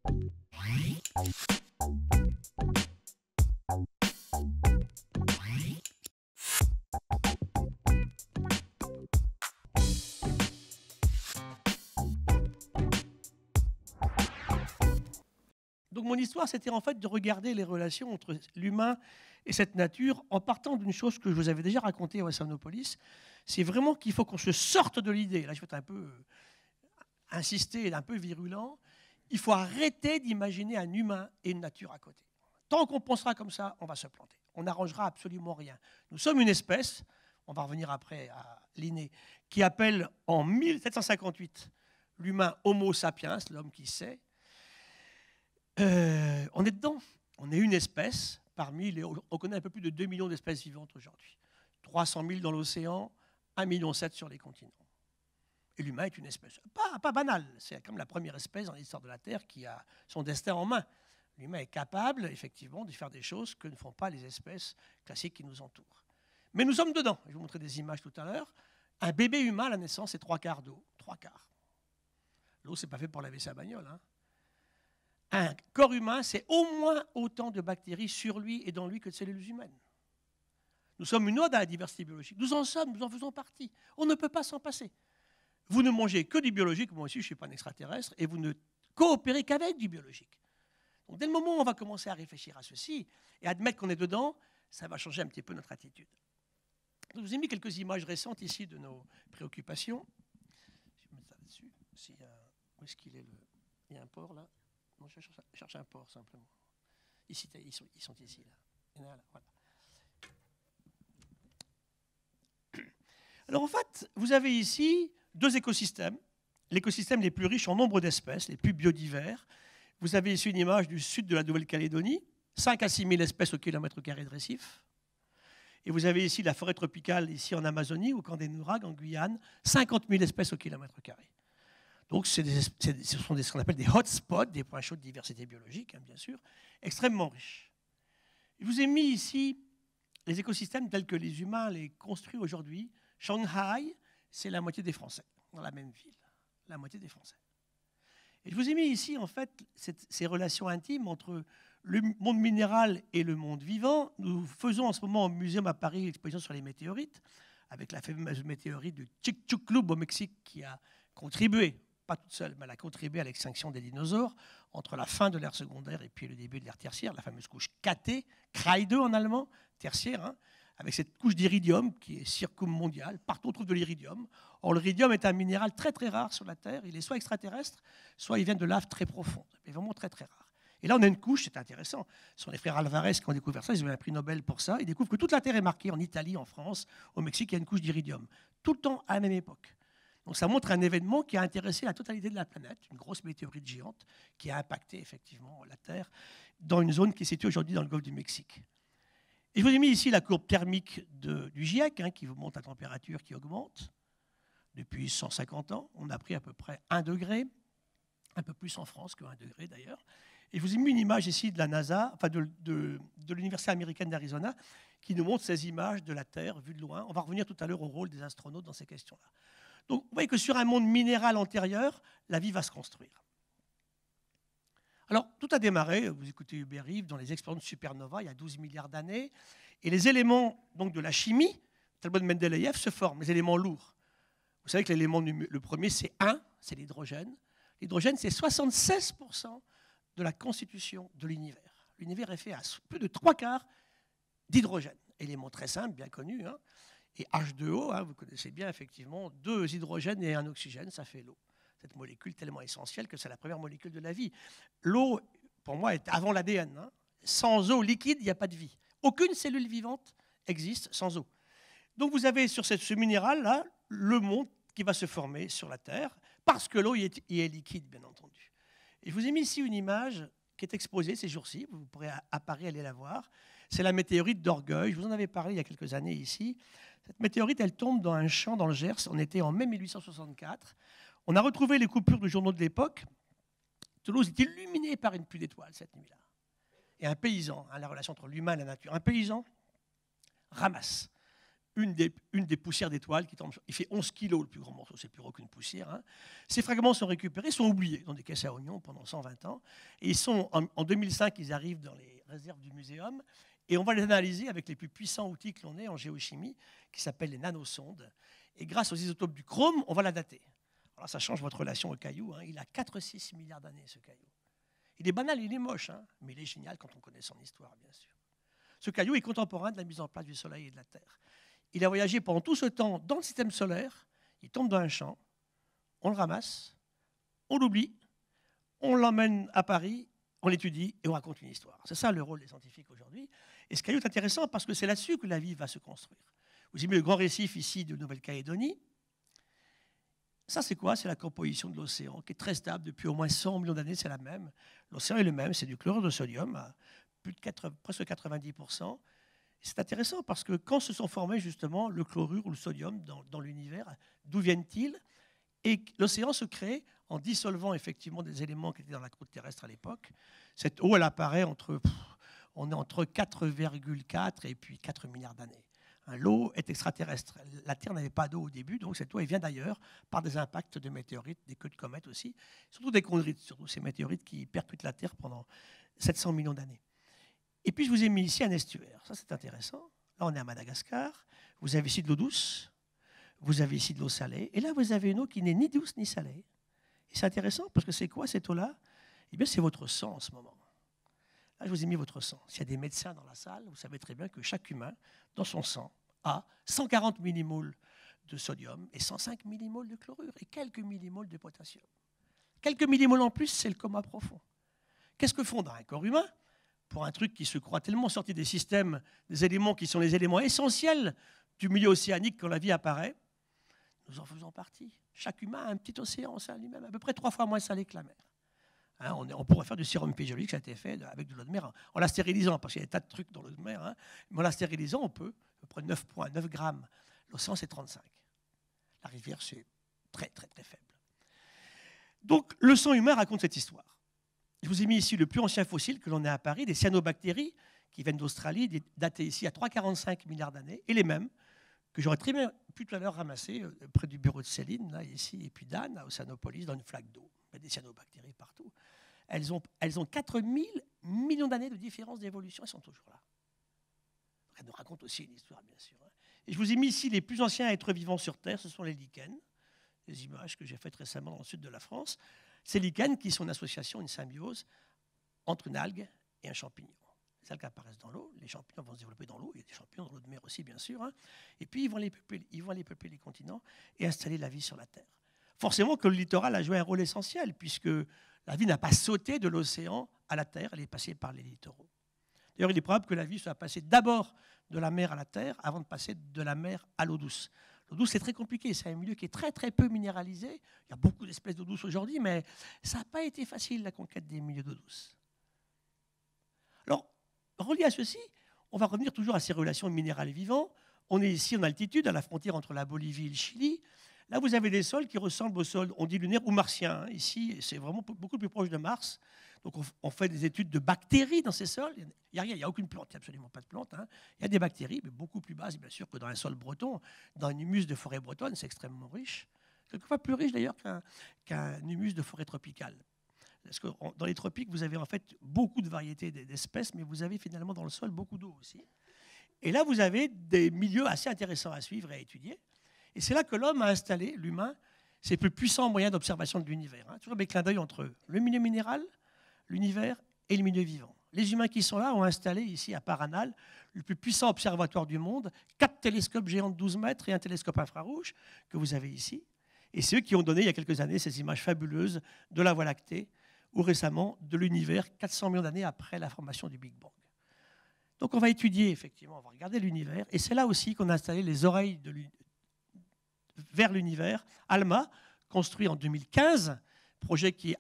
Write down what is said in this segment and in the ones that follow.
Donc mon histoire, c'était en fait de regarder les relations entre l'humain et cette nature en partant d'une chose que je vous avais déjà racontée à Wassanopolis. C'est vraiment qu'il faut qu'on se sorte de l'idée. Là, je vais être un peu insister, un peu virulent. Il faut arrêter d'imaginer un humain et une nature à côté. Tant qu'on pensera comme ça, on va se planter. On n'arrangera absolument rien. Nous sommes une espèce, on va revenir après à Linné, qui appelle en 1758 l'humain Homo sapiens, l'homme qui sait. On est dedans. On est une espèce parmi les... On connaît un peu plus de 2 millions d'espèces vivantes aujourd'hui. 300 000 dans l'océan, 1,7 million sur les continents. Et l'humain est une espèce pas banale. C'est comme la première espèce dans l'histoire de la Terre qui a son destin en main. L'humain est capable, effectivement, de faire des choses que ne font pas les espèces classiques qui nous entourent. Mais nous sommes dedans. Je vais vous montrer des images tout à l'heure. Un bébé humain, à la naissance, c'est 3 quarts d'eau. 3 quarts. L'eau, c'est pas fait pour laver sa bagnole, hein. Un corps humain, c'est au moins autant de bactéries sur lui et dans lui que de cellules humaines. Nous sommes une ode à la diversité biologique. Nous en sommes, nous en faisons partie. On ne peut pas s'en passer. Vous ne mangez que du biologique, moi aussi je ne suis pas un extraterrestre, et vous ne coopérez qu'avec du biologique. Donc dès le moment où on va commencer à réfléchir à ceci et admettre qu'on est dedans, ça va changer un petit peu notre attitude. Je vous ai mis quelques images récentes ici de nos préoccupations. Je vais mettre ça là-dessus. Où est-ce qu'il est Il y a un port là. Non, je cherche un port simplement. Ici, ils sont ici là. Il y en a là, voilà. Alors en fait, vous avez ici 2 écosystèmes, l'écosystème les plus riches en nombre d'espèces, les plus biodivers. Vous avez ici une image du sud de la Nouvelle-Calédonie, 5 à 6 000 espèces au kilomètre carré de récifs. Et vous avez ici la forêt tropicale, ici en Amazonie, au camp des Nouragues, en Guyane, 50 000 espèces au kilomètre carré. Donc ce sont ce qu'on appelle des hotspots, des points chauds de diversité biologique, hein, bien sûr, extrêmement riches. Je vous ai mis ici les écosystèmes tels que les humains les construisent aujourd'hui. Shanghai, c'est la moitié des Français, dans la même ville, la moitié des Français. Et je vous ai mis ici, en fait, ces relations intimes entre le monde minéral et le monde vivant. Nous faisons en ce moment au Muséum à Paris l'exposition sur les météorites, avec la fameuse météorite du Chicxulub au Mexique qui a contribué, pas toute seule, mais elle a contribué à l'extinction des dinosaures entre la fin de l'ère secondaire et puis le début de l'ère tertiaire, la fameuse couche KT, Kreide en allemand, tertiaire, hein, avec cette couche d'iridium qui est circummondiale. Partout on trouve de l'iridium. Or, l'iridium est un minéral très très rare sur la Terre. Il est soit extraterrestre, soit il vient de laves très profondes, mais vraiment très très rare. Et là, on a une couche, c'est intéressant. Ce sont les frères Alvarez qui ont découvert ça, ils ont eu un prix Nobel pour ça. Ils découvrent que toute la Terre est marquée en Italie, en France, au Mexique, il y a une couche d'iridium. Tout le temps à la même époque. Donc ça montre un événement qui a intéressé la totalité de la planète, une grosse météorite géante qui a impacté effectivement la Terre dans une zone qui est située aujourd'hui dans le golfe du Mexique. Et je vous ai mis ici la courbe thermique du GIEC, hein, qui vous montre la température qui augmente depuis 150 ans. On a pris à peu près 1 degré, un peu plus en France que 1 degré d'ailleurs. Et je vous ai mis une image ici de la NASA, enfin de l'Université américaine d'Arizona, qui nous montre ces images de la Terre vues de loin. On va revenir tout à l'heure au rôle des astronautes dans ces questions-là. Donc, vous voyez que sur un monde minéral antérieur, la vie va se construire. Alors, tout a démarré, vous écoutez Hubert Reeves, dans les explosions de supernova, il y a 12 milliards d'années, et les éléments donc, de la chimie, tableau de Mendeleïev, se forment, les éléments lourds. Vous savez que l'élément, le premier, c'est 1, c'est l'hydrogène. L'hydrogène, c'est 76% de la constitution de l'univers. L'univers est fait à plus de 3 quarts d'hydrogène. Élément très simple, bien connu, hein. Et H2O, hein, vous connaissez bien effectivement, 2 hydrogènes et 1 oxygène, ça fait l'eau. Cette molécule tellement essentielle que c'est la première molécule de la vie. L'eau, pour moi, est avant l'ADN. Hein. Sans eau liquide, il n'y a pas de vie. Aucune cellule vivante existe sans eau. Donc vous avez sur ce minéral-là le monde qui va se former sur la Terre, parce que l'eau y est liquide, bien entendu. Et je vous ai mis ici une image qui est exposée ces jours-ci, vous pourrez à Paris aller la voir. C'est la météorite d'Orgueil. Je vous en avais parlé il y a quelques années ici. Cette météorite, elle tombe dans un champ dans le Gers. On était en mai 1864. On a retrouvé les coupures de journaux de l'époque. Toulouse est illuminée par une pluie d'étoiles cette nuit-là. Et un paysan, hein, la relation entre l'humain et la nature, un paysan ramasse une des poussières d'étoiles qui tombe. Il fait 11 kilos le plus grand morceau, c'est plus gros qu'une poussière. Hein. Ces fragments sont récupérés, sont oubliés dans des caisses à oignons pendant 120 ans. Et ils sont, en 2005, ils arrivent dans les réserves du muséum. Et on va les analyser avec les plus puissants outils que l'on ait en géochimie, qui s'appellent les nanosondes. Et grâce aux isotopes du chrome, on va la dater. Alors ça change votre relation au caillou. Hein. Il a 4-6 milliards d'années, ce caillou. Il est banal, il est moche, hein, mais il est génial quand on connaît son histoire, bien sûr. Ce caillou est contemporain de la mise en place du Soleil et de la Terre. Il a voyagé pendant tout ce temps dans le système solaire, il tombe dans un champ, on le ramasse, on l'oublie, on l'emmène à Paris, on l'étudie et on raconte une histoire. C'est ça le rôle des scientifiques aujourd'hui. Et ce caillou est intéressant parce que c'est là-dessus que la vie va se construire. Vous avez mis le grand récif ici de Nouvelle-Calédonie. Ça, c'est quoi? C'est la composition de l'océan, qui est très stable depuis au moins 100 millions d'années, c'est la même. L'océan est le même, c'est du chlorure de sodium, à presque 90%. C'est intéressant parce que quand se sont formés justement le chlorure ou le sodium dans l'univers, d'où viennent-ils? Et l'océan se crée en dissolvant effectivement des éléments qui étaient dans la croûte terrestre à l'époque. Cette eau, elle apparaît on est entre 4,4 et puis 4 milliards d'années. L'eau est extraterrestre. La Terre n'avait pas d'eau au début, donc cette eau elle vient d'ailleurs par des impacts de météorites, des queues de comètes aussi, surtout des chondrites, surtout ces météorites qui percutent la Terre pendant 700 millions d'années. Et puis je vous ai mis ici un estuaire, ça c'est intéressant. Là on est à Madagascar, vous avez ici de l'eau douce, vous avez ici de l'eau salée, et là vous avez une eau qui n'est ni douce ni salée. Et c'est intéressant parce que c'est quoi cette eau-là? Eh bien c'est votre sang en ce moment. Là, je vous ai mis votre sang. S'il y a des médecins dans la salle, vous savez très bien que chaque humain, dans son sang, a 140 millimoles de sodium et 105 millimoles de chlorure et quelques millimoles de potassium. Quelques millimoles en plus, c'est le coma profond. Qu'est-ce que font dans un corps humain, pour un truc qui se croit tellement sorti des systèmes, des éléments qui sont les éléments essentiels du milieu océanique quand la vie apparaît? Nous en faisons partie. Chaque humain a un petit océan en sein lui-même, à peu près 3 fois moins salé que la mer. Hein, on pourrait faire du sérum physiologique, ça a été fait avec de l'eau de mer, en la stérilisant, parce qu'il y a des tas de trucs dans l'eau de mer, hein, mais en la stérilisant, on peut, à peu près 9 grammes. L'océan, c'est 35. La rivière, c'est très, très, très faible. Donc, le sang humain raconte cette histoire. Je vous ai mis ici le plus ancien fossile que l'on ait à Paris, des cyanobactéries, qui viennent d'Australie, datées ici à 3,45 milliards d'années, et les mêmes que j'aurais très bien pu tout à l'heure ramasser près du bureau de Céline, là, ici, et puis d'Anne, à Océanopolis, dans une flaque d'eau. Il y a des cyanobactéries partout. Elles ont 4000 millions d'années de différence d'évolution, elles sont toujours là. Elles nous racontent aussi une histoire, bien sûr. Et je vous ai mis ici les plus anciens êtres vivants sur Terre, ce sont les lichens, des images que j'ai faites récemment dans le sud de la France. Ces lichens qui sont une association, une symbiose entre une algue et un champignon. Les algues apparaissent dans l'eau, les champignons vont se développer dans l'eau, il y a des champignons dans l'eau de mer aussi, bien sûr, hein. Et puis ils vont aller peupler les continents et installer la vie sur la Terre. Forcément que le littoral a joué un rôle essentiel, puisque la vie n'a pas sauté de l'océan à la Terre, elle est passée par les littoraux. D'ailleurs, il est probable que la vie soit passée d'abord de la mer à la Terre avant de passer de la mer à l'eau douce. L'eau douce, c'est très compliqué, c'est un milieu qui est très très peu minéralisé. Il y a beaucoup d'espèces d'eau douce aujourd'hui, mais ça n'a pas été facile la conquête des milieux d'eau douce. Alors, relié à ceci, on va revenir toujours à ces relations minérales et vivants. On est ici en altitude, à la frontière entre la Bolivie et le Chili. Là, vous avez des sols qui ressemblent aux sols, on dit lunaires ou martiens. Ici, c'est vraiment beaucoup plus proche de Mars. Donc, on fait des études de bactéries dans ces sols. Il n'y a rien, il n'y a aucune plante, il n'y a absolument pas de plante. Hein. Il y a des bactéries, mais beaucoup plus basses, bien sûr, que dans un sol breton. Dans un humus de forêt bretonne, c'est extrêmement riche. Quelquefois plus riche, d'ailleurs, qu'un humus de forêt tropicale. Parce que dans les tropiques, vous avez en fait beaucoup de variétés d'espèces, mais vous avez finalement dans le sol beaucoup d'eau aussi. Et là, vous avez des milieux assez intéressants à suivre et à étudier. Et c'est là que l'homme a installé, l'humain, ses plus puissants moyens d'observation de l'univers. Hein. Toujours des clins d'œil entre le milieu minéral, l'univers et le milieu vivant. Les humains qui sont là ont installé ici à Paranal le plus puissant observatoire du monde, 4 télescopes géants de 12 mètres et un télescope infrarouge que vous avez ici. Et c'est eux qui ont donné il y a quelques années ces images fabuleuses de la Voie lactée ou récemment de l'univers 400 millions d'années après la formation du Big Bang. Donc on va étudier effectivement, on va regarder l'univers et c'est là aussi qu'on a installé les oreilles vers l'univers. ALMA, construit en 2015, projet qui est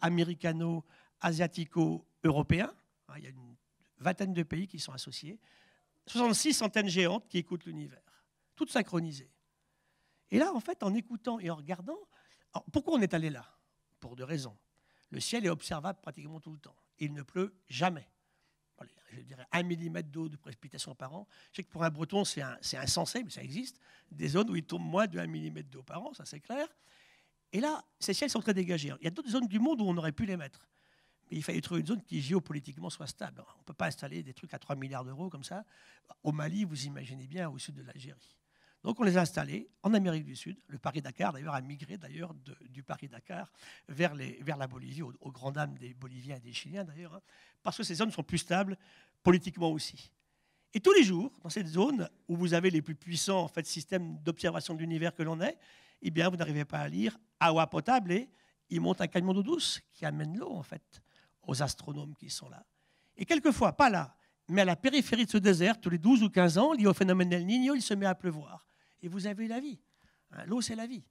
américano-asiatico-européen. Il y a une vingtaine de pays qui sont associés. 66 antennes géantes qui écoutent l'univers, toutes synchronisées. Et là, en fait, en écoutant et en regardant, alors pourquoi on est allé là? Pour 2 raisons. Le ciel est observable pratiquement tout le temps. Il ne pleut jamais. allez, je dirais 1 mm d'eau de précipitation par an. Je sais que pour un Breton, c'est insensé, mais ça existe. Des zones où il tombe moins de 1 mm d'eau par an, ça c'est clair. Et là, ces ciels sont très dégagés. Il y a d'autres zones du monde où on aurait pu les mettre. Mais il fallait trouver une zone qui géopolitiquement soit stable. On ne peut pas installer des trucs à 3 milliards d'euros comme ça. Au Mali, vous imaginez bien, au sud de l'Algérie. Donc on les a installés en Amérique du Sud. Le Paris-Dakar, d'ailleurs, a migré du Paris-Dakar vers la Bolivie, aux grandes dames des Boliviens et des Chiliens, d'ailleurs, hein, parce que ces zones sont plus stables politiquement aussi. Et tous les jours, dans cette zone où vous avez les plus puissants en fait, systèmes d'observation de l'univers que l'on ait, eh bien, vous n'arrivez pas à lire à eau potable et il monte un camion d'eau douce qui amène l'eau, en fait, aux astronomes qui sont là. Et quelquefois, pas là, mais à la périphérie de ce désert, tous les 12 ou 15 ans, lié au phénomène El Niño, il se met à pleuvoir. Et vous avez la vie. Hein, l'eau, c'est la vie.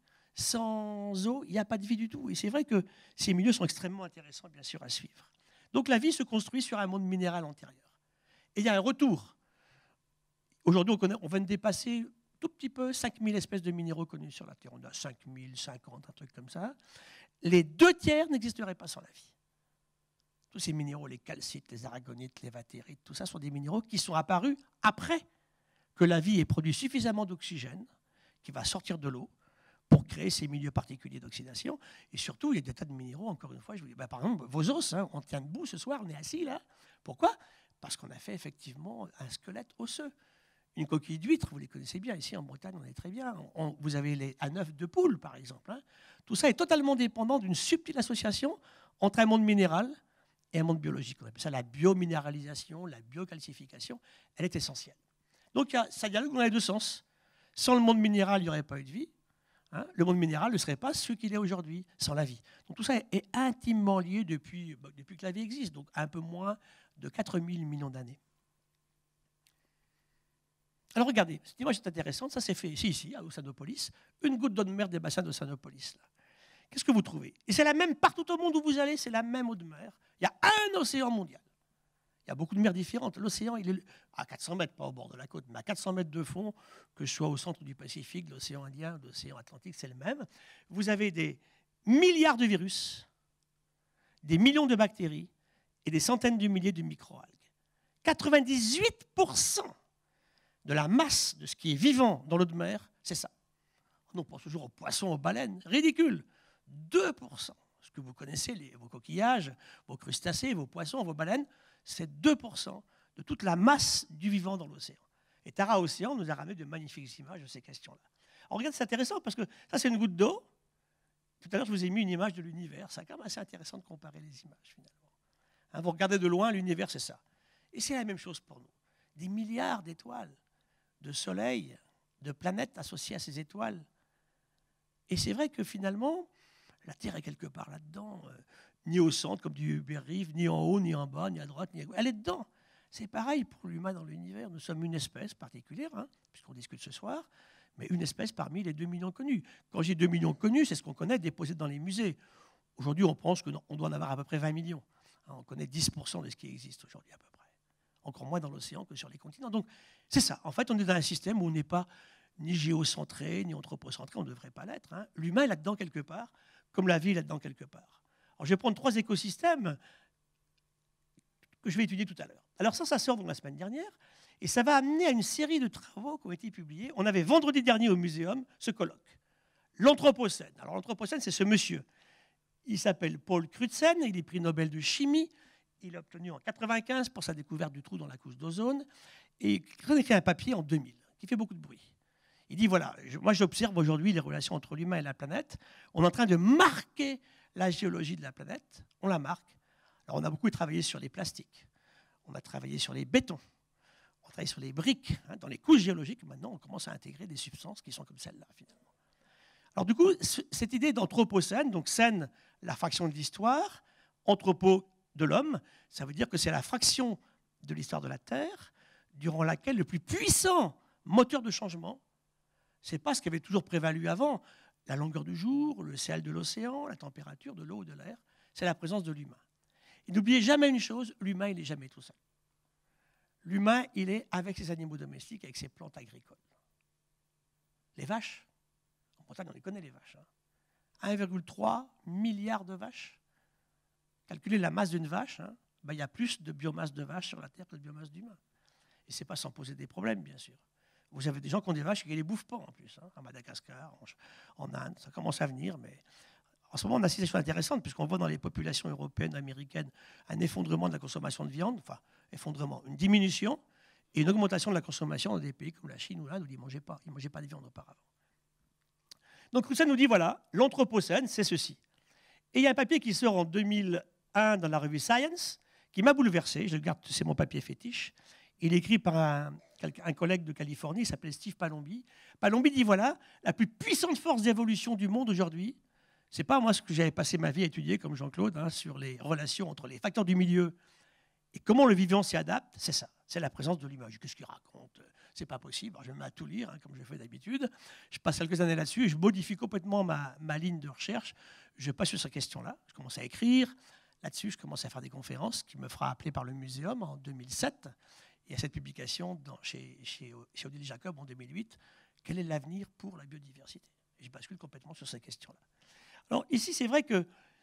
Sans eau, il n'y a pas de vie du tout. Et c'est vrai que ces milieux sont extrêmement intéressants, bien sûr, à suivre. Donc la vie se construit sur un monde minéral antérieur. Et il y a un retour. Aujourd'hui, on vient de dépasser tout petit peu 5000 espèces de minéraux connus sur la Terre. On a 5050, un truc comme ça. Les 2/3 n'existeraient pas sans la vie. Tous ces minéraux, les calcites, les aragonites, les vatérites, tout ça sont des minéraux qui sont apparus après que la vie ait produit suffisamment d'oxygène qui va sortir de l'eau pour créer ces milieux particuliers d'oxydation. Et surtout, il y a des tas de minéraux, encore une fois, je vous dis, par exemple, vos os, hein, on tient debout ce soir, on est assis là. Pourquoi? Parce qu'on a fait effectivement un squelette osseux. Une coquille d'huître, vous les connaissez bien, ici en Bretagne, on est très bien. Vous avez les A9 de poule, par exemple. Hein. Tout ça est totalement dépendant d'une subtile association entre un monde minéral et un monde biologique. On appelle ça la biominéralisation, la biocalcification. Elle est essentielle. Donc ça dialogue dans les deux sens. Sans le monde minéral, il n'y aurait pas eu de vie. Hein. Le monde minéral ne serait pas ce qu'il est aujourd'hui, sans la vie. Donc tout ça est intimement lié depuis que la vie existe, donc un peu moins de 4000 millions d'années. Alors regardez, cette image est intéressante, ça s'est fait ici, à Ossanopolis, une goutte d'eau de mer des bassins d'Ossanopolis. Qu'est-ce que vous trouvez? Et c'est la même partout au monde où vous allez, c'est la même eau de mer. Il y a un océan mondial. Il y a beaucoup de mers différentes. L'océan, il est à 400 mètres, pas au bord de la côte, mais à 400 mètres de fond, que ce soit au centre du Pacifique, de l'océan Indien, de l'océan Atlantique, c'est le même. Vous avez des milliards de virus, des millions de bactéries et des centaines de milliers de microalgues. 98% de la masse de ce qui est vivant dans l'eau de mer, c'est ça. On pense toujours aux poissons, aux baleines. Ridicule. 2%. Ce que vous connaissez, vos coquillages, vos crustacés, vos poissons, vos baleines, c'est 2% de toute la masse du vivant dans l'océan. Et Tara Océan nous a ramené de magnifiques images de ces questions-là. Alors regarde, c'est intéressant parce que ça, c'est une goutte d'eau. Tout à l'heure, je vous ai mis une image de l'univers. C'est quand même assez intéressant de comparer les images, finalement. Hein, vous regardez de loin, l'univers, c'est ça. Et c'est la même chose pour nous. Des milliards d'étoiles, de soleils, de planètes associées à ces étoiles. Et c'est vrai que finalement, la Terre est quelque part là-dedans, ni au centre, comme dit Hubert Reeves, ni en haut, ni en bas, ni à droite, ni à gauche. Elle est dedans. C'est pareil pour l'humain dans l'univers. Nous sommes une espèce particulière, hein, puisqu'on discute ce soir, mais une espèce parmi les 2 millions connus. Quand j'ai 2 millions connus, c'est ce qu'on connaît déposé dans les musées. Aujourd'hui, on pense qu'on doit en avoir à peu près 20 millions. Hein, on connaît 10% de ce qui existe aujourd'hui à peu près. Encore moins dans l'océan que sur les continents. Donc, c'est ça. En fait, on est dans un système où on n'est pas ni géocentré, ni anthropocentré. On ne devrait pas l'être. Hein. L'humain est là-dedans quelque part, comme la vie est là-dedans quelque part. Alors, je vais prendre 3 écosystèmes que je vais étudier tout à l'heure. Alors ça sort donc la semaine dernière, et ça va amener à une série de travaux qui ont été publiés. On avait vendredi dernier au Muséum ce colloque. L'Anthropocène. Alors l'Anthropocène, c'est ce monsieur. Il s'appelle Paul Crutzen, il est prix Nobel de chimie. Il a obtenu en 1995 pour sa découverte du trou dans la couche d'ozone. Et il a écrit un papier en 2000 qui fait beaucoup de bruit. Il dit, voilà, moi j'observe aujourd'hui les relations entre l'humain et la planète. On est en train de marquer la géologie de la planète. On la marque. Alors on a beaucoup travaillé sur les plastiques. On a travaillé sur les bétons. On a travaillé sur les briques. Hein, dans les couches géologiques, maintenant, on commence à intégrer des substances qui sont comme celle-là, finalement. Alors du coup, cette idée d'anthropocène, donc scène, la fraction de l'histoire, anthropo de l'homme, ça veut dire que c'est la fraction de l'histoire de la Terre durant laquelle le plus puissant moteur de changement, ce n'est pas ce qui avait toujours prévalu avant, la longueur du jour, le sel de l'océan, la température de l'eau ou de l'air, c'est la présence de l'humain. Et n'oubliez jamais une chose, l'humain, il n'est jamais tout seul. L'humain, il est avec ses animaux domestiques, avec ses plantes agricoles. Les vaches, en Bretagne, on les connaît les vaches. Hein. 1,3 milliard de vaches. Calculez la masse d'une vache, hein, ben, il y a plus de biomasse de vaches sur la Terre que de biomasse d'humains. Et ce n'est pas sans poser des problèmes, bien sûr. Vous avez des gens qui ont des vaches et qui ne les bouffent pas, en plus. À Madagascar, en Inde, ça commence à venir. Mais en ce moment, on assiste à des choses intéressantes, puisqu'on voit dans les populations européennes, américaines, un effondrement de la consommation de viande, enfin, effondrement, une diminution, et une augmentation de la consommation dans des pays comme la Chine ou l'Inde, où ils ne mangeaient pas. Ils ne mangeaient pas de viande auparavant. Donc tout ça nous dit, voilà, l'Anthropocène, c'est ceci. Et il y a un papier qui sort en 2001 dans la revue Science, qui m'a bouleversé, je le garde, c'est mon papier fétiche. Il est écrit par un collègue de Californie, il s'appelle Steve Palombi. Palombi dit, voilà, la plus puissante force d'évolution du monde aujourd'hui, c'est pas moi ce que j'avais passé ma vie à étudier, comme Jean-Claude, sur les relations entre les facteurs du milieu et comment le vivant s'y adapte, c'est ça, c'est la présence de l'image. Qu'est-ce qu'il raconte? C'est pas possible, alors je me mets à tout lire, comme je fais d'habitude. Je passe quelques années là-dessus et je modifie complètement ma ligne de recherche. Je passe sur cette question-là, je commence à écrire. Là-dessus, je commence à faire des conférences qui me fera appeler par le Muséum en 2007. Et à cette publication chez Odile Jacob en 2008, quel est l'avenir pour la biodiversité? Et je bascule complètement sur ces questions-là. Alors ici, c'est vrai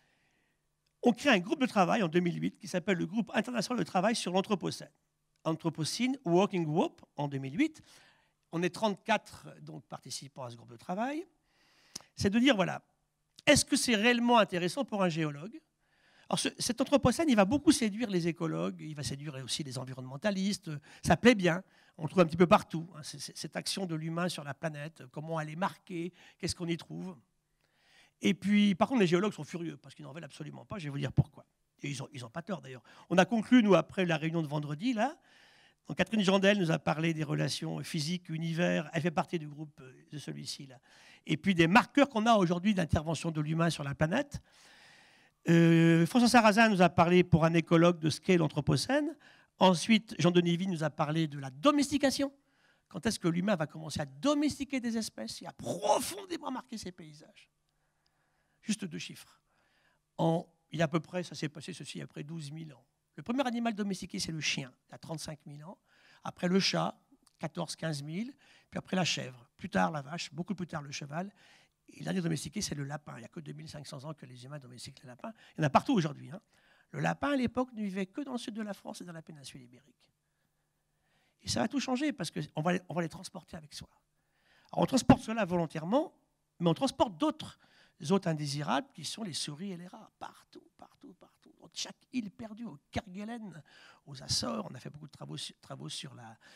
qu'on crée un groupe de travail en 2008 qui s'appelle le Groupe international de travail sur l'Anthropocène. Anthropocene Working Group en 2008. On est 34 donc, participants à ce groupe de travail. C'est de dire, voilà, est-ce que c'est réellement intéressant pour un géologue? Alors cet Anthropocène, il va beaucoup séduire les écologues, il va séduire aussi les environnementalistes, ça plaît bien, on le trouve un petit peu partout, cette action de l'humain sur la planète, comment elle est marquée, qu'est-ce qu'on y trouve. Et puis, par contre, les géologues sont furieux, parce qu'ils n'en veulent absolument pas, je vais vous dire pourquoi. Et ils n'ont pas tort d'ailleurs. On a conclu, nous, après la réunion de vendredi, là, donc Catherine Jandel nous a parlé des relations physiques, univers, elle fait partie du groupe de celui-ci, là. Et puis des marqueurs qu'on a aujourd'hui d'intervention de l'humain sur la planète. François Sarrazin nous a parlé pour un écologue de ce qu'est l'Anthropocène. Ensuite, Jean-Denis Vigne nous a parlé de la domestication. Quand est-ce que l'humain va commencer à domestiquer des espèces et à profondément marquer ses paysages? Juste 2 chiffres. Il y a à peu près, ça s'est passé ceci après 12 000 ans. Le premier animal domestiqué, c'est le chien, il y a 35 000 ans. Après le chat, 14-15 000. Puis après la chèvre. Plus tard, la vache. Beaucoup plus tard, le cheval. Et le dernier domestiqué, c'est le lapin. Il n'y a que 2500 ans que les humains domestiquent les lapins. Il y en a partout aujourd'hui. Le lapin, à l'époque, ne vivait que dans le sud de la France et dans la péninsule ibérique. Et ça va tout changer parce qu'on va les transporter avec soi. Alors, on transporte cela volontairement, mais on transporte d'autres hôtes indésirables qui sont les souris et les rats. Partout, partout, partout. Dans chaque île perdue, au Kerguelen, aux Açores. On a fait beaucoup de travaux sur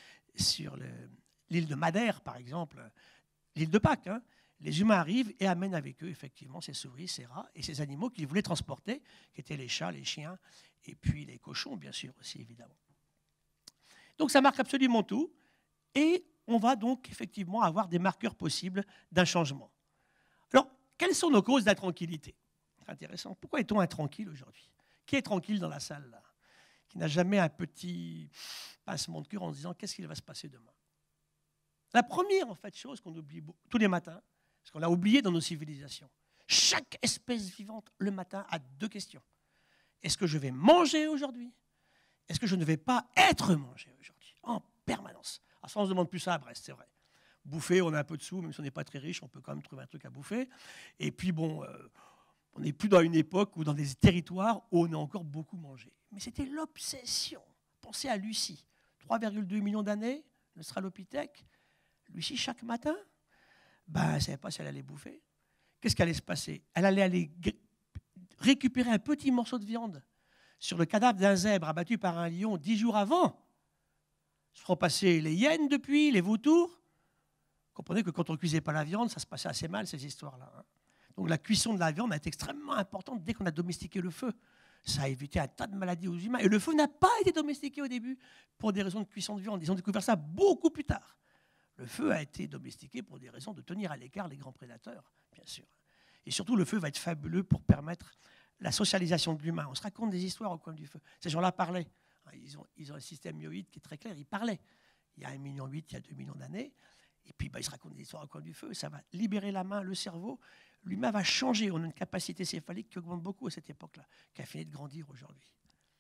l'île de Madère, par exemple, l'île de Pâques. Les humains arrivent et amènent avec eux, effectivement, ces souris, ces rats et ces animaux qu'ils voulaient transporter, qui étaient les chats, les chiens, et puis les cochons, bien sûr, aussi, évidemment. Donc, ça marque absolument tout. Et on va donc, effectivement, avoir des marqueurs possibles d'un changement. Alors, quelles sont nos causes d'intranquillité? C'est intéressant. Pourquoi est-on intranquille aujourd'hui? Qui est tranquille dans la salle, là? Qui n'a jamais un petit pincement de cœur en se disant qu'est-ce qu'il va se passer demain? La première, en fait, chose qu'on oublie tous les matins, parce qu'on l'a oublié dans nos civilisations. Chaque espèce vivante, le matin, a 2 questions. Est-ce que je vais manger aujourd'hui? Est-ce que je ne vais pas être mangé aujourd'hui? En permanence. Alors ça, on ne se demande plus ça à Brest, c'est vrai. Bouffer, on a un peu de sous, même si on n'est pas très riche, on peut quand même trouver un truc à bouffer. Et puis, bon, on n'est plus dans une époque ou dans des territoires où on a encore beaucoup mangé. Mais c'était l'obsession. Pensez à Lucie. 3,2 millions d'années, l'Australopithèque. Lucie, chaque matin, elle ne savait pas si elle allait bouffer. Qu'est-ce qui allait se passer? Elle allait aller récupérer un petit morceau de viande sur le cadavre d'un zèbre abattu par un lion 10 jours avant. Se feront passer les hyènes depuis, les vautours. Vous comprenez que quand on ne cuisait pas la viande, ça se passait assez mal, ces histoires-là. Donc la cuisson de la viande a été extrêmement importante dès qu'on a domestiqué le feu. Ça a évité un tas de maladies aux humains. Et le feu n'a pas été domestiqué au début pour des raisons de cuisson de viande. Ils ont découvert ça beaucoup plus tard. Le feu a été domestiqué pour des raisons de tenir à l'écart les grands prédateurs, bien sûr. Et surtout, le feu va être fabuleux pour permettre la socialisation de l'humain. On se raconte des histoires au coin du feu. Ces gens-là parlaient. Ils ont un système myoïde qui est très clair. Ils parlaient. Il y a 1,8 million, il y a 2 millions d'années. Et puis, ils se racontent des histoires au coin du feu. Ça va libérer la main, le cerveau. L'humain va changer. On a une capacité céphalique qui augmente beaucoup à cette époque-là, qui a fini de grandir aujourd'hui.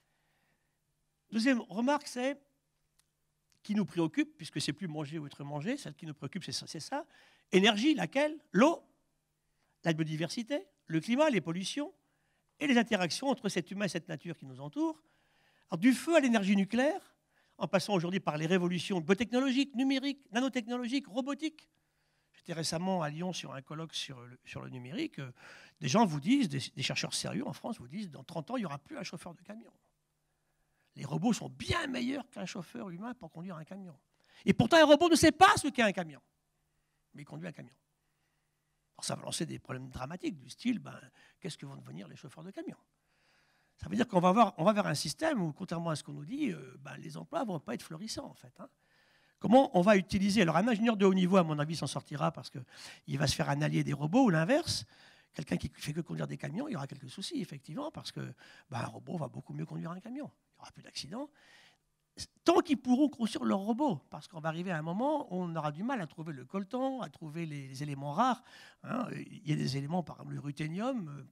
Deuxième remarque, c'est qui nous préoccupe, puisque c'est plus manger ou être mangé, celle qui nous préoccupe, c'est ça. Énergie, laquelle? L'eau, la biodiversité, le climat, les pollutions et les interactions entre cet humain et cette nature qui nous entoure. Alors, du feu à l'énergie nucléaire, en passant aujourd'hui par les révolutions biotechnologiques, numériques, nanotechnologiques, robotiques. J'étais récemment à Lyon sur un colloque sur le numérique. Des gens vous disent, des chercheurs sérieux en France vous disent, dans 30 ans, il n'y aura plus un chauffeur de camion. Les robots sont bien meilleurs qu'un chauffeur humain pour conduire un camion. Et pourtant, un robot ne sait pas ce qu'est un camion, mais il conduit un camion. Alors ça va lancer des problèmes dramatiques du style, qu'est-ce que vont devenir les chauffeurs de camion? Ça veut dire qu'on va vers un système où, contrairement à ce qu'on nous dit, les emplois ne vont pas être florissants, en fait. Hein. Comment on va utiliser... Alors, un ingénieur de haut niveau, à mon avis, s'en sortira parce qu'il va se faire un allié des robots, ou l'inverse. Quelqu'un qui fait que conduire des camions, il y aura quelques soucis, effectivement, parce que un robot va beaucoup mieux conduire un camion. Il n'y aura plus d'accidents. Tant qu'ils pourront construire leurs robots, parce qu'on va arriver à un moment où on aura du mal à trouver le coltan, à trouver les éléments rares. Hein. Il y a des éléments, par exemple, le ruthénium...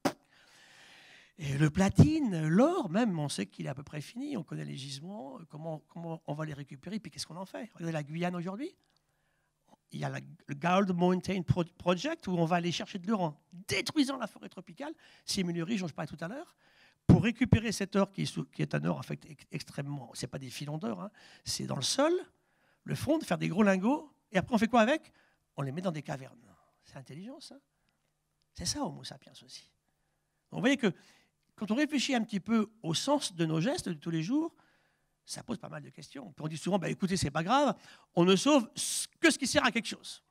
Et le platine, l'or même, on sait qu'il est à peu près fini. On connaît les gisements, comment on va les récupérer, puis qu'est-ce qu'on en fait? Regardez la Guyane aujourd'hui. Il y a le Gold Mountain Project où on va aller chercher de l'or en détruisant la forêt tropicale, Simulerie, dont je parlais tout à l'heure, pour récupérer cet or qui est un or en fait extrêmement... Ce n'est pas des filons d'or, hein, c'est dans le sol, le fond, de faire des gros lingots. Et après, on fait quoi avec? On les met dans des cavernes. C'est intelligent, ça. C'est ça, Homo sapiens aussi. Donc, vous voyez que quand on réfléchit un petit peu au sens de nos gestes de tous les jours, ça pose pas mal de questions. Puis on dit souvent, écoutez, c'est pas grave, on ne sauve que ce qui sert à quelque chose.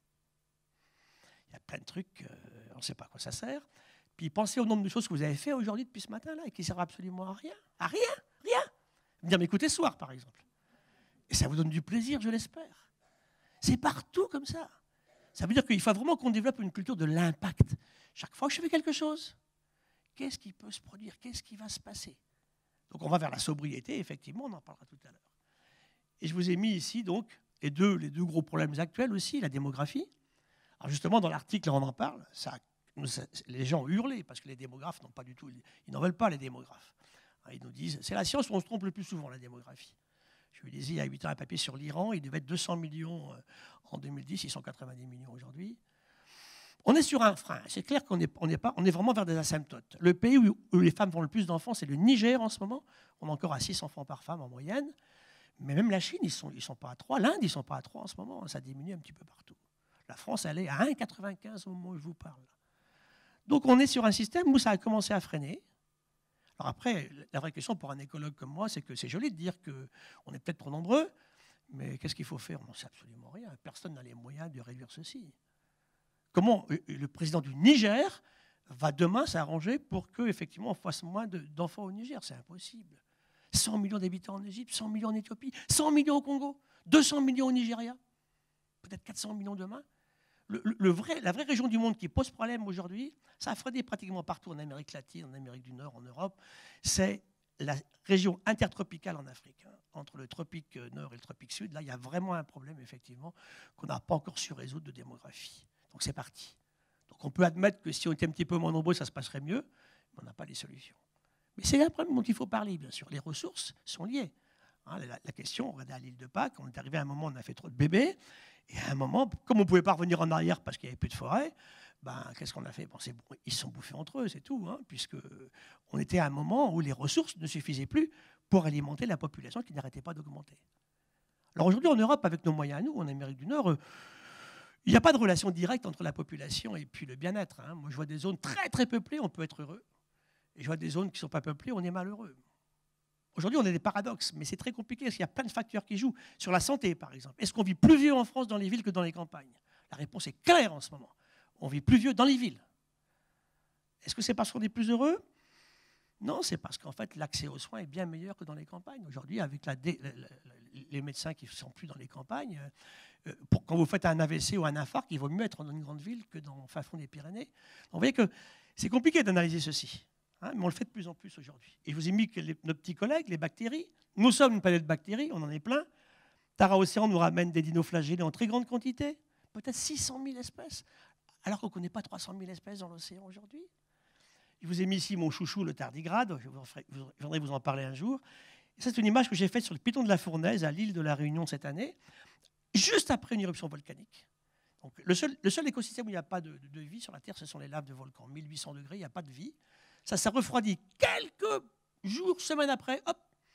Il y a plein de trucs, on ne sait pas à quoi ça sert. Puis pensez au nombre de choses que vous avez fait aujourd'hui depuis ce matin-là et qui ne servent absolument à rien. À rien, rien. Vous dire, mais écoutez ce soir, par exemple. Et ça vous donne du plaisir, je l'espère. C'est partout comme ça. Ça veut dire qu'il faut vraiment qu'on développe une culture de l'impact. Chaque fois que je fais quelque chose, qu'est-ce qui peut se produire? Qu'est-ce qui va se passer? Donc on va vers la sobriété, effectivement, on en parlera tout à l'heure. Et je vous ai mis ici donc les deux gros problèmes actuels aussi, la démographie. Alors justement, dans l'article, on en parle, les gens ont hurlé parce que les démographes n'ont pas du tout, ils n'en veulent pas les démographes. Ils nous disent, c'est la science où on se trompe le plus souvent, la démographie. Je lui disais il y a 8 ans un papier sur l'Iran, il devait être 200 millions en 2010, ils sont 90 millions aujourd'hui. On est sur un frein. C'est clair qu'on est vraiment vers des asymptotes. Le pays où les femmes font le plus d'enfants, c'est le Niger en ce moment. On est encore à 6 enfants par femme en moyenne. Mais même la Chine, ils sont pas à 3. L'Inde, ils ne sont pas à 3 en ce moment. Ça diminue un petit peu partout. La France, elle est à 1,95 au moment où je vous parle. Donc on est sur un système où ça a commencé à freiner. Alors après, la vraie question pour un écologue comme moi, c'est que c'est joli de dire qu'on est peut-être trop nombreux, mais qu'est-ce qu'il faut faire? On n'en sait absolument rien. Personne n'a les moyens de réduire ceci. Comment le président du Niger va demain s'arranger pour qu'effectivement on fasse moins d'enfants au Niger? C'est impossible. 100 millions d'habitants en Égypte, 100 millions en Éthiopie, 100 millions au Congo, 200 millions au Nigeria, peut-être 400 millions demain. La vraie région du monde qui pose problème aujourd'hui, ça a freiné pratiquement partout en Amérique latine, en Amérique du Nord, en Europe, c'est la région intertropicale en Afrique. Entre le tropique nord et le tropique sud, là, il y a vraiment un problème, effectivement, qu'on n'a pas encore su résoudre de démographie. Donc c'est parti. Donc on peut admettre que si on était un petit peu moins nombreux, ça se passerait mieux, mais on n'a pas les solutions. Mais c'est un problème dont il faut parler, bien sûr. Les ressources sont liées. Hein, la question, regardez à l'île de Pâques, on est arrivé à un moment où on a fait trop de bébés, et à un moment, comme on ne pouvait pas revenir en arrière parce qu'il n'y avait plus de forêt, qu'est-ce qu'on a fait? Ils se sont bouffés entre eux, c'est tout, hein, puisqu'on était à un moment où les ressources ne suffisaient plus pour alimenter la population qui n'arrêtait pas d'augmenter. Alors aujourd'hui, en Europe, avec nos moyens à nous, en Amérique du Nord, il n'y a pas de relation directe entre la population et puis le bien-être. Hein. Moi, je vois des zones très, très peuplées, on peut être heureux. Et je vois des zones qui ne sont pas peuplées, on est malheureux. Aujourd'hui, on a des paradoxes, mais c'est très compliqué parce qu'il y a plein de facteurs qui jouent. Sur la santé, par exemple. Est-ce qu'on vit plus vieux en France dans les villes que dans les campagnes? La réponse est claire en ce moment. On vit plus vieux dans les villes. Est-ce que c'est parce qu'on est plus heureux? Non, c'est parce qu'en fait, l'accès aux soins est bien meilleur que dans les campagnes. Aujourd'hui, avec les médecins qui ne sont plus dans les campagnes, quand vous faites un AVC ou un infarct, il vaut mieux être dans une grande ville que dans le fin fond des Pyrénées. Donc, vous voyez que c'est compliqué d'analyser ceci. Hein, mais on le fait de plus en plus aujourd'hui. Et je vous ai mis que nos petits collègues, les bactéries, nous sommes une planète de bactéries, on en est plein. Tara Océan nous ramène des dinoflagellés en très grande quantité, peut-être 600 000 espèces, alors qu'on ne connaît pas 300 000 espèces dans l'océan aujourd'hui. Je vous ai mis ici mon chouchou, le tardigrade, je viendrai vous en parler un jour. C'est une image que j'ai faite sur le piton de la Fournaise, à l'île de la Réunion cette année, juste après une éruption volcanique. Donc, le seul écosystème où il n'y a pas de vie sur la Terre, ce sont les laves de volcans. 1800 degrés, il n'y a pas de vie. Ça refroidit quelques jours, semaines après, hop,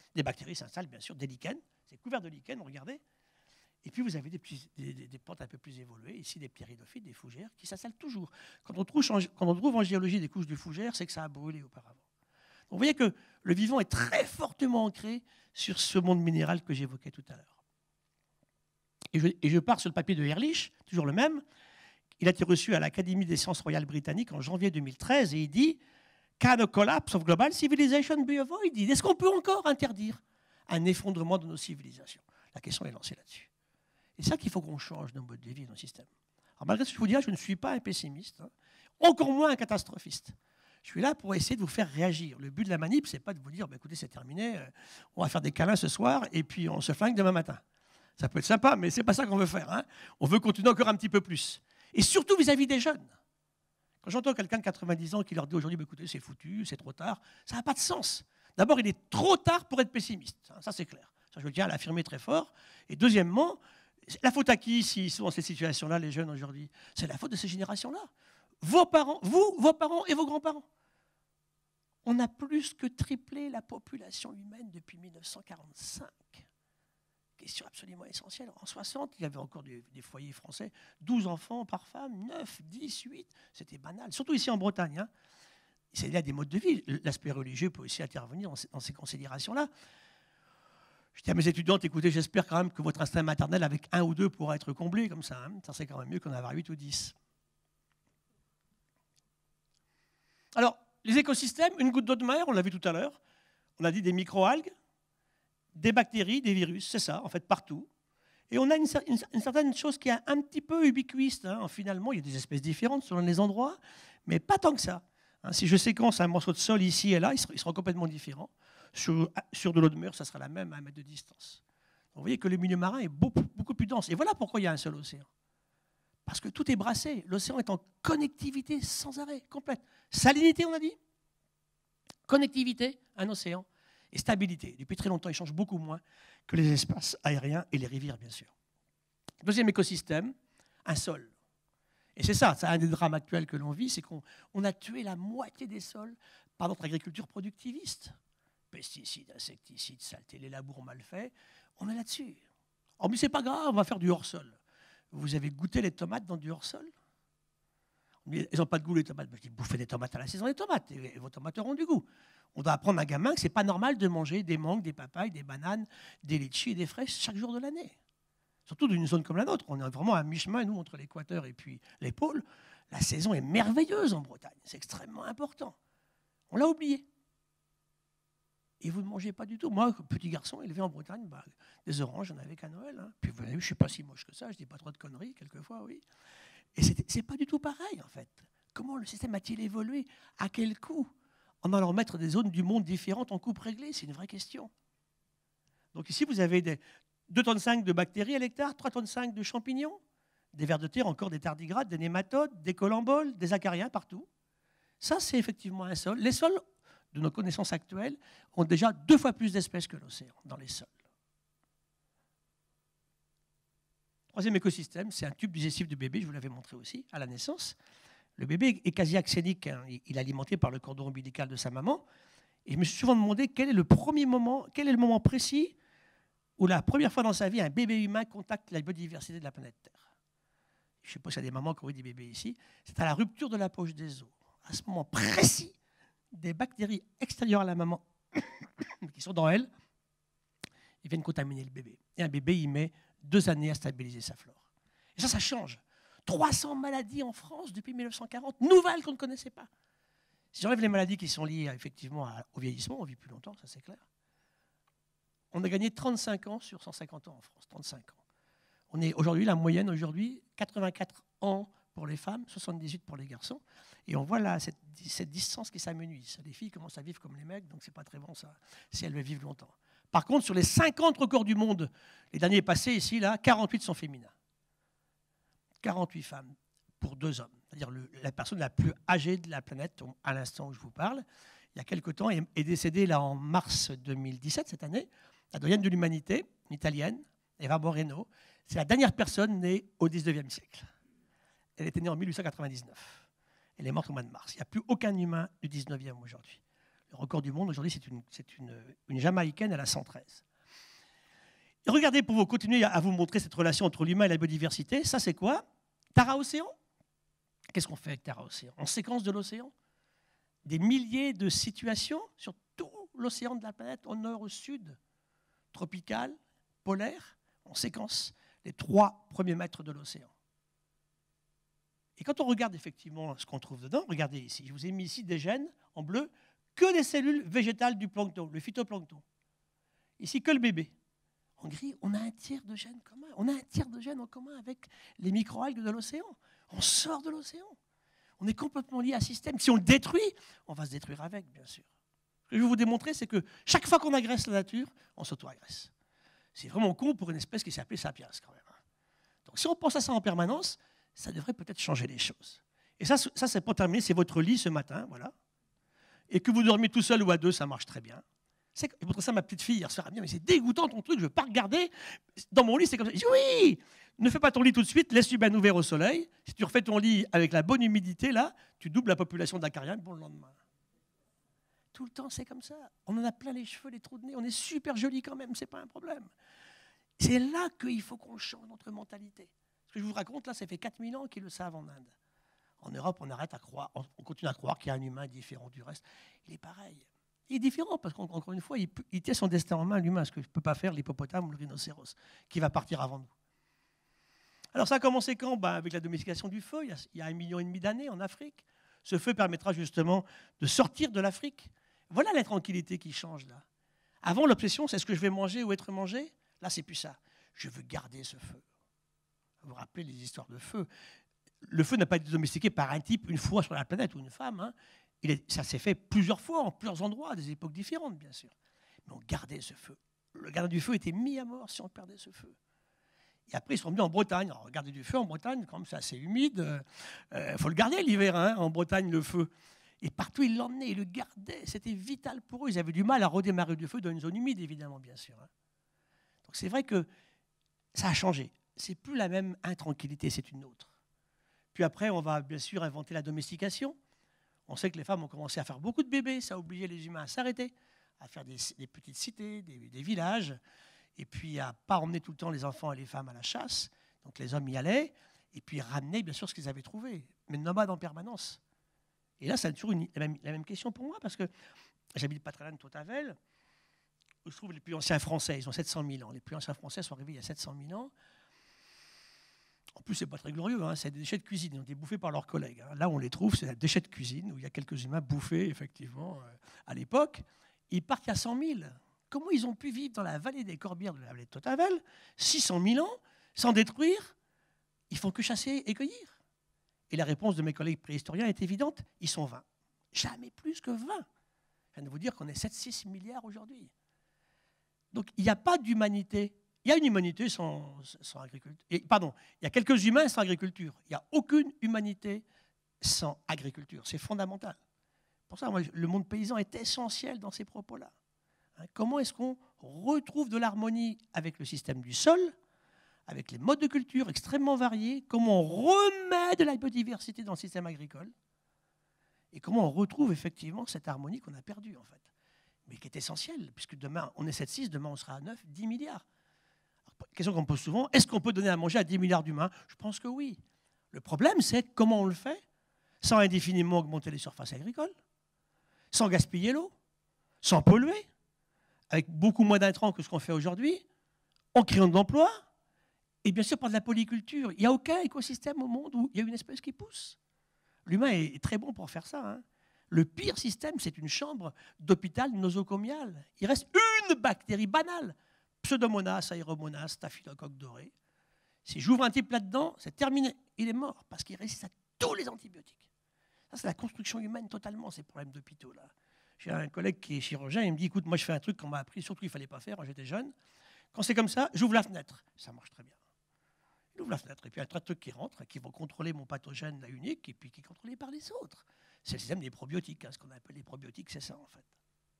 Des bactéries s'installent, bien sûr, des lichens. C'est couvert de lichens, regardez. Et puis, vous avez des plantes un peu plus évoluées, ici des pyridophytes, des fougères, qui s'installent toujours. Quand on trouve en géologie des couches de fougères, c'est que ça a brûlé auparavant. Donc, vous voyez que le vivant est très fortement ancré sur ce monde minéral que j'évoquais tout à l'heure. Et je pars sur le papier de Ehrlich, toujours le même. Il a été reçu à l'Académie des sciences royales britanniques en janvier 2013 et il dit « Can a collapse of global civilization be avoided » Est-ce qu'on peut encore interdire un effondrement de nos civilisations? La question est lancée là-dessus. C'est ça qu'il faut qu'on change nos modes de vie, nos systèmes. Alors, malgré ce que je vous dis, je ne suis pas un pessimiste, hein, encore moins un catastrophiste. Je suis là pour essayer de vous faire réagir. Le but de la manip, ce n'est pas de vous dire bah, écoutez, c'est terminé, on va faire des câlins ce soir et puis on se flingue demain matin. Ça peut être sympa, mais ce n'est pas ça qu'on veut faire. Hein. On veut continuer encore un petit peu plus. Et surtout vis-à-vis des jeunes. Quand j'entends quelqu'un de 90 ans qui leur dit aujourd'hui bah, écoutez, c'est foutu, c'est trop tard, ça n'a pas de sens. D'abord, il est trop tard pour être pessimiste. Ça, c'est clair. Ça, je tiens à l'affirmer très fort. Et deuxièmement, la faute à qui, s'ils sont dans ces situations-là, les jeunes aujourd'hui? C'est la faute de ces générations-là. Vos parents, vous, vos parents et vos grands-parents. On a plus que triplé la population humaine depuis 1945. Question absolument essentielle. En 1960, il y avait encore des foyers français, 12 enfants par femme, 9, 10, 8. C'était banal, surtout ici en Bretagne. Hein. Il y a des modes de vie. L'aspect religieux peut aussi intervenir dans ces considérations-là. Je dis à mes étudiantes, écoutez, j'espère quand même que votre instinct maternel avec 1 ou 2 pourra être comblé comme ça. Hein. Ça, c'est quand même mieux qu'en avoir 8 ou 10. Alors, les écosystèmes, une goutte d'eau de mer, on l'a vu tout à l'heure. On a dit des microalgues, des bactéries, des virus, c'est ça, en fait, partout. Et on a une certaine chose qui est un petit peu ubiquiste. Hein. Finalement, il y a des espèces différentes selon les endroits, mais pas tant que ça. Hein, si je séquence un morceau de sol ici et là, il sera complètement différent. Sur de l'eau de mer, ça sera la même à 1 mètre de distance. Donc, vous voyez que le milieu marin est beaucoup plus dense. Et voilà pourquoi il y a un seul océan. Parce que tout est brassé. L'océan est en connectivité sans arrêt, complète. Salinité, on a dit. Connectivité, un océan. Et stabilité. Depuis très longtemps, il change beaucoup moins que les espaces aériens et les rivières, bien sûr. Deuxième écosystème, un sol. Et c'est ça, c'est un des drames actuels que l'on vit, c'est qu'on a tué la moitié des sols par notre agriculture productiviste. Pesticides, insecticides, saletés, les labours mal faits, on est là-dessus. Oh, mais c'est pas grave, on va faire du hors-sol. Vous avez goûté les tomates dans du hors-sol? Elles n'ont pas de goût, les tomates. Je dis, bouffez des tomates à la saison des tomates, et vos tomates auront du goût. On doit apprendre à un gamin que ce n'est pas normal de manger des mangues, des papayes, des bananes, des litchis et des fraises chaque jour de l'année. Surtout d'une zone comme la nôtre. On est vraiment à mi-chemin, nous, entre l'équateur et puis les pôles. La saison est merveilleuse en Bretagne. C'est extrêmement important. On l'a oublié. Et vous ne mangez pas du tout. Moi, petit garçon élevé en Bretagne, bah, des oranges, j'en avais qu'à Noël. Hein. Puis vous voyez, je ne suis pas si moche que ça, je ne dis pas trop de conneries, quelquefois, oui. Et ce n'est pas du tout pareil, en fait. Comment le système a-t-il évolué? À quel coût? En allant mettre des zones du monde différentes en coupe réglée, c'est une vraie question. Donc ici, vous avez 2,5 tonnes de bactéries à l'hectare, 3,5 tonnes de champignons, des vers de terre, encore des tardigrades, des nématodes, des colamboles, des acariens partout. Ça, c'est effectivement un sol. Les sols, de nos connaissances actuelles, ont déjà 2 fois plus d'espèces que l'océan dans les sols. Troisième écosystème, c'est un tube digestif de bébé, je vous l'avais montré aussi, à la naissance. Le bébé est quasi axénique, hein. Il est alimenté par le cordon ombilical de sa maman. Et je me suis souvent demandé quel est le moment précis où la première fois dans sa vie, un bébé humain contacte la biodiversité de la planète Terre. Je ne sais pas s'il y a des mamans qui ont eu des bébés ici. C'est à la rupture de la poche des os. À ce moment précis, des bactéries extérieures à la maman, qui sont dans elle, ils viennent contaminer le bébé. Et un bébé, il met 2 années à stabiliser sa flore. Et ça change. 300 maladies en France depuis 1940, nouvelles qu'on ne connaissait pas. Si j'enlève les maladies qui sont liées effectivement au vieillissement, on vit plus longtemps, ça c'est clair. On a gagné 35 ans sur 150 ans en France, 35 ans. On est aujourd'hui, la moyenne aujourd'hui, 84 ans pour les femmes, 78 pour les garçons. Et on voit là cette distance qui s'amenuise. Les filles commencent à vivre comme les mecs, donc c'est pas très bon ça, si elles veulent vivre longtemps. Par contre, sur les 50 records du monde, les derniers passés ici, là, 48 sont féminins. 48 femmes pour 2 hommes. C'est-à-dire la personne la plus âgée de la planète, à l'instant où je vous parle, il y a quelque temps, est décédée là, en mars 2017, cette année, la doyenne de l'humanité, une italienne, Eva Moreno. C'est la dernière personne née au 19e siècle. Elle était née en 1899. Elle est morte au mois de mars. Il n'y a plus aucun humain du 19e aujourd'hui. Le record du monde aujourd'hui, c'est une Jamaïcaine, elle a 113. Et regardez, pour vous continuer à vous montrer cette relation entre l'humain et la biodiversité, ça c'est quoi? Tara Océan. Qu'est-ce qu'on fait avec Tara Océan? On séquence de l'océan. Des milliers de situations sur tout l'océan de la planète, au nord, au sud, tropical, polaire. On séquence les 3 premiers mètres de l'océan. Et quand on regarde effectivement ce qu'on trouve dedans, regardez ici, je vous ai mis ici des gènes en bleu, que des cellules végétales du plancton, le phytoplancton. Ici, que le bébé. En gris, on a un tiers de gènes communs. On a un tiers de gènes en commun avec les microalgues de l'océan. On sort de l'océan. On est complètement lié à un système. Si on le détruit, on va se détruire avec, bien sûr. Ce que je vais vous démontrer, c'est que chaque fois qu'on agresse la nature, on s'auto-agresse. C'est vraiment con pour une espèce qui s'appelait Sapiens, quand même. Donc si on pense à ça en permanence, ça devrait peut-être changer les choses. Et ça c'est pour terminer, c'est votre lit ce matin, voilà. Et que vous dormiez tout seul ou à deux, ça marche très bien. C'est pour ça ma petite fille hier soir a dit, mais c'est dégoûtant ton truc, je ne veux pas regarder. Dans mon lit, c'est comme ça. Je dis, oui, ne fais pas ton lit tout de suite, laisse-lui bien ouvert au soleil. Si tu refais ton lit avec la bonne humidité, là, tu doubles la population d'acariens pour le lendemain. Tout le temps, c'est comme ça. On en a plein les cheveux, les trous de nez. On est super jolis quand même, c'est pas un problème. C'est là qu'il faut qu'on change notre mentalité. Ce que je vous raconte, là, ça fait 4000 ans qu'ils le savent en Inde. En Europe, on arrête à croire, on continue à croire qu'il y a un humain différent du reste. Il est pareil. Il est différent parce qu'encore une fois, il tient son destin en main, l'humain, ce que ne peut pas faire l'hippopotame ou le rhinocéros, qui va partir avant nous. Alors ça a commencé quand? Avec la domestication du feu, il y a 1,5 million d'années en Afrique. Ce feu permettra justement de sortir de l'Afrique. Voilà la tranquillité qui change là. Avant, l'obsession, c'est ce que je vais manger ou être mangé. Là, c'est plus ça. Je veux garder ce feu. Vous vous rappelez les histoires de feu. Le feu n'a pas été domestiqué par un type une fois sur la planète ou une femme. Hein. Ça s'est fait plusieurs fois, en plusieurs endroits, à des époques différentes, bien sûr. Mais on gardait ce feu. Le gardien du feu était mis à mort si on perdait ce feu. Et après, ils sont venus en Bretagne. Alors, garder du feu en Bretagne, comme c'est assez humide, faut le garder l'hiver, hein, en Bretagne, le feu. Et partout, ils l'emmenaient, ils le gardaient. C'était vital pour eux. Ils avaient du mal à redémarrer du feu dans une zone humide, évidemment, bien sûr. Hein. Donc, c'est vrai que ça a changé. C'est plus la même intranquillité, c'est une autre. Puis après, on va bien sûr inventer la domestication. On sait que les femmes ont commencé à faire beaucoup de bébés. Ça a obligé les humains à s'arrêter, à faire des petites cités, des villages. Et puis à ne pas emmener tout le temps les enfants et les femmes à la chasse. Donc les hommes y allaient. Et puis ramenaient bien sûr ce qu'ils avaient trouvé. Mais nomades en permanence. Et là, c'est toujours la même question pour moi, parce que j'habite pas très loin de Totavel, où je trouve les plus anciens Français. Ils ont 700 000 ans. Les plus anciens Français sont arrivés il y a 700 000 ans. En plus, c'est pas très glorieux, hein. C'est des déchets de cuisine. Ils ont été bouffés par leurs collègues. Hein. Là, on les trouve, c'est des déchets de cuisine, où il y a quelques humains bouffés, effectivement, à l'époque. Ils partent il y a 100 000. Comment ils ont pu vivre dans la vallée des Corbières de la vallée de Totavel, 600 000 ans, sans détruire? Ils font que chasser et cueillir. Et la réponse de mes collègues préhistoriens est évidente, ils sont 20. Jamais plus que 20. Je viens de vous dire qu'on est 7-6 milliards aujourd'hui. Donc il n'y a pas d'humanité. Il y a une humanité sans agriculture. Pardon, il y a quelques humains sans agriculture. Il n'y a aucune humanité sans agriculture. C'est fondamental. Pour ça, moi, le monde paysan est essentiel dans ces propos-là. Hein, comment est-ce qu'on retrouve de l'harmonie avec le système du sol, avec les modes de culture extrêmement variés, comment on remet de la biodiversité dans le système agricole et comment on retrouve effectivement cette harmonie qu'on a perdue, en fait, mais qui est essentielle, puisque demain, on est 7-6, demain, on sera à 9, 10 milliards. Question qu'on me pose souvent, est-ce qu'on peut donner à manger à 10 milliards d'humains? Je pense que oui. Le problème, c'est comment on le fait sans indéfiniment augmenter les surfaces agricoles, sans gaspiller l'eau, sans polluer, avec beaucoup moins d'intrants que ce qu'on fait aujourd'hui, en créant de l'emploi, et bien sûr par de la polyculture. Il n'y a aucun écosystème au monde où il y a une espèce qui pousse. L'humain est très bon pour faire ça. Hein. Le pire système, c'est une chambre d'hôpital nosocomial. Il reste une bactérie banale, Pseudomonas aeromonas, staphylocoque doré. Si j'ouvre un type là-dedans, c'est terminé. Il est mort parce qu'il résiste à tous les antibiotiques. Ça, c'est la construction humaine totalement, ces problèmes d'hôpitaux là. J'ai un collègue qui est chirurgien, il me dit, écoute, moi je fais un truc qu'on m'a appris, surtout qu'il ne fallait pas faire quand j'étais jeune. Quand c'est comme ça, j'ouvre la fenêtre. Ça marche très bien. Il ouvre la fenêtre et puis il y a un tas de trucs qui rentrent, qui vont contrôler mon pathogène là, unique et puis qui est contrôlé par les autres. C'est le système des probiotiques. Hein, ce qu'on appelle les probiotiques, c'est ça en fait.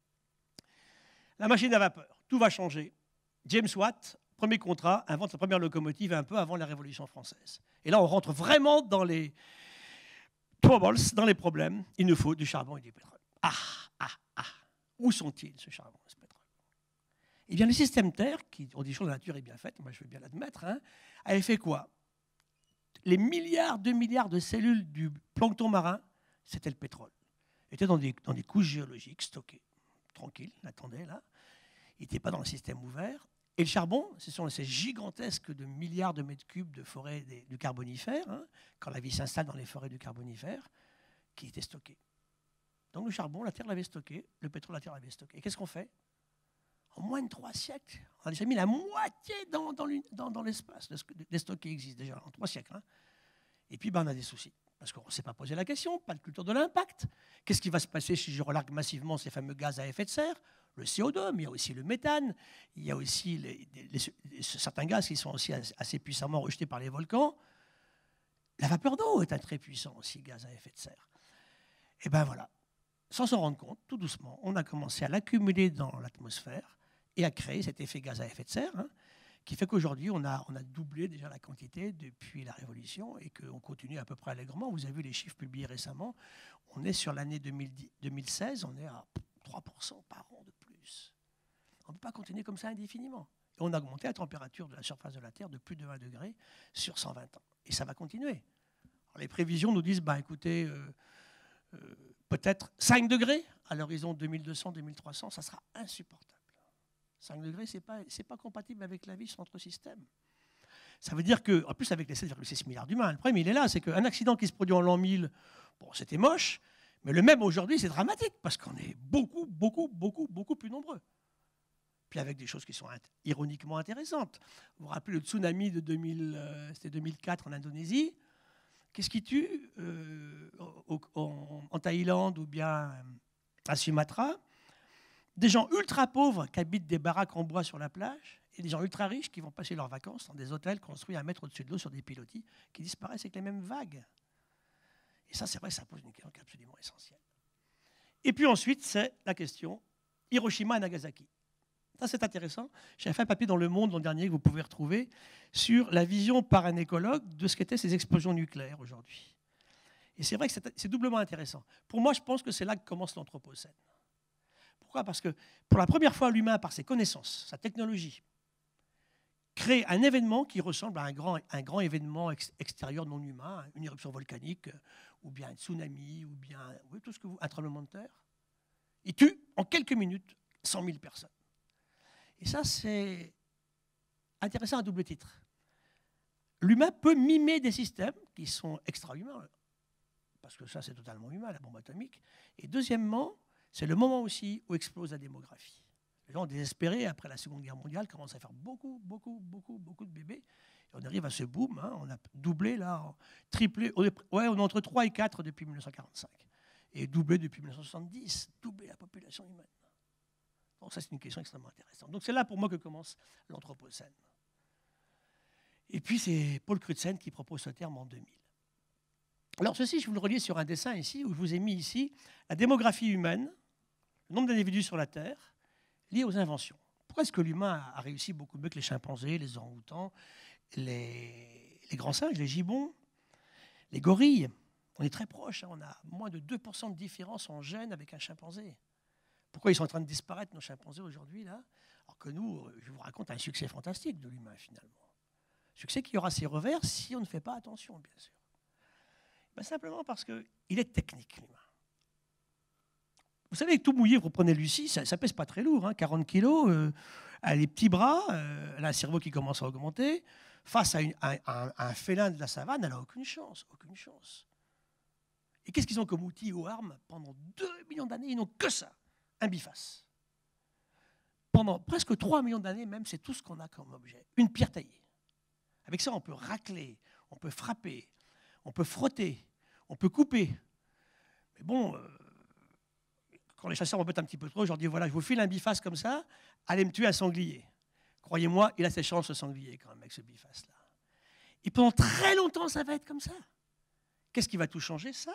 La machine à vapeur, tout va changer. James Watt, premier contrat, invente la première locomotive un peu avant la Révolution française. Et là, on rentre vraiment dans les troubles, dans les problèmes. Il nous faut du charbon et du pétrole. Ah, ah, ah. Où sont-ils, ce charbon, ce pétrole? Eh bien, le système Terre, qui, on dit que la nature est bien faite, moi je veux bien l'admettre, hein, avait fait quoi? Les milliards, 2 milliards de cellules du plancton marin, c'était le pétrole. Il était dans des couches géologiques stockées, tranquilles, attendaient là. Il n'était pas dans le système ouvert. Et le charbon, ce sont ces gigantesques de milliards de mètres cubes de forêts du Carbonifère, hein, quand la vie s'installe dans les forêts du Carbonifère, qui étaient stockées. Donc le charbon, la Terre l'avait stocké, le pétrole, la Terre l'avait stocké. Et qu'est-ce qu'on fait? En moins de 3 siècles, on a déjà mis la moitié dans l'espace. Les stocks qui existent déjà en 3 siècles. Hein. Et puis on a des soucis. Parce qu'on ne s'est pas posé la question, pas de culture de l'impact. Qu'est-ce qui va se passer si je relargue massivement ces fameux gaz à effet de serre? Le CO2, mais il y a aussi le méthane, il y a aussi certains gaz qui sont aussi assez puissamment rejetés par les volcans. La vapeur d'eau est un très puissant aussi gaz à effet de serre. Et bien voilà, sans s'en rendre compte, tout doucement, on a commencé à l'accumuler dans l'atmosphère et à créer cet effet gaz à effet de serre, hein, qui fait qu'aujourd'hui, on a doublé déjà la quantité depuis la Révolution et qu'on continue à peu près allègrement. Vous avez vu les chiffres publiés récemment. On est sur l'année 2016, on est à 3% par an de plus. On ne peut pas continuer comme ça indéfiniment. Et on a augmenté la température de la surface de la Terre de plus de 20 degrés sur 120 ans. Et ça va continuer. Alors, les prévisions nous disent, écoutez, peut-être 5 degrés à l'horizon 2200-2300, ça sera insupportable. 5 degrés, ce n'est pas compatible avec la vie sur notre système. Ça veut dire qu'en plus, avec les 7,6 milliards d'humains, le problème, il est là, c'est qu'un accident qui se produit en l'an 1000, bon, c'était moche, mais le même aujourd'hui, c'est dramatique, parce qu'on est beaucoup, beaucoup, beaucoup, beaucoup plus nombreux. Puis avec des choses qui sont ironiquement intéressantes. Vous vous rappelez le tsunami de 2004 en Indonésie? Qu'est-ce qui tue en Thaïlande ou bien à Sumatra? Des gens ultra pauvres qui habitent des baraques en bois sur la plage et des gens ultra riches qui vont passer leurs vacances dans des hôtels construits à 1 mètre au-dessus de l'eau sur des pilotis qui disparaissent avec les mêmes vagues. Et ça, c'est vrai, ça pose une question absolument essentielle. Et puis ensuite, c'est la question Hiroshima et Nagasaki. Ça, c'est intéressant. J'ai fait un papier dans Le Monde l'an dernier que vous pouvez retrouver sur la vision par un écologue de ce qu'étaient ces explosions nucléaires aujourd'hui. Et c'est vrai que c'est doublement intéressant. Pour moi, je pense que c'est là que commence l'Anthropocène. Pourquoi? Parce que pour la première fois, l'humain, par ses connaissances, sa technologie, crée un événement qui ressemble à un grand événement extérieur non humain, une éruption volcanique, ou bien un tsunami, ou bien tout ce que un tremblement de terre. Il tue en quelques minutes 100 000 personnes. Et ça, c'est intéressant à double titre. L'humain peut mimer des systèmes qui sont extra-humains, parce que ça, c'est totalement humain, la bombe atomique. Et deuxièmement, c'est le moment aussi où explose la démographie. Les gens désespérés, après la Seconde Guerre mondiale, commencent à faire beaucoup de bébés. Et on arrive à ce boom, hein, on a doublé, là, triplé. On est entre 3 et 4 depuis 1945. Et doublé depuis 1970, doublé la population humaine. Donc ça, c'est une question extrêmement intéressante. Donc c'est là pour moi que commence l'Anthropocène. Et puis c'est Paul Crutzen qui propose ce terme en 2000. Alors ceci, je vous le relis sur un dessin ici, où je vous ai mis ici la démographie humaine, le nombre d'individus sur la Terre, lié aux inventions. Pourquoi est-ce que l'humain a réussi beaucoup mieux que les chimpanzés, les orang-outans, les grands singes, les gibbons, les gorilles? On est très proches, hein, on a moins de 2% de différence en gènes avec un chimpanzé. Pourquoi ils sont en train de disparaître, nos chimpanzés, aujourd'hui, là? Alors que nous, je vous raconte un succès fantastique de l'humain, finalement. Succès qui aura ses revers si on ne fait pas attention, bien sûr. Ben simplement parce qu'il est technique, l'humain. Vous savez, tout mouillé, vous prenez Lucie, ça pèse pas très lourd, hein, 40 kilos, elle a les petits bras, elle a un cerveau qui commence à augmenter. Face à un félin de la savane, elle n'a aucune chance, aucune chance. Et qu'est-ce qu'ils ont comme outil ou arme? Pendant 2 millions d'années, ils n'ont que ça, un biface. Pendant presque 3 millions d'années même, c'est tout ce qu'on a comme objet, une pierre taillée. Avec ça, on peut racler, on peut frapper, on peut frotter, on peut couper. Mais bon, quand les chasseurs m'embêtent un petit peu trop, je leur dis, voilà, je vous file un biface comme ça, allez me tuer un sanglier. Croyez-moi, il a ses chances, ce sanglier, quand même, avec ce biface-là. Et pendant très longtemps, ça va être comme ça. Qu'est-ce qui va tout changer? Ça.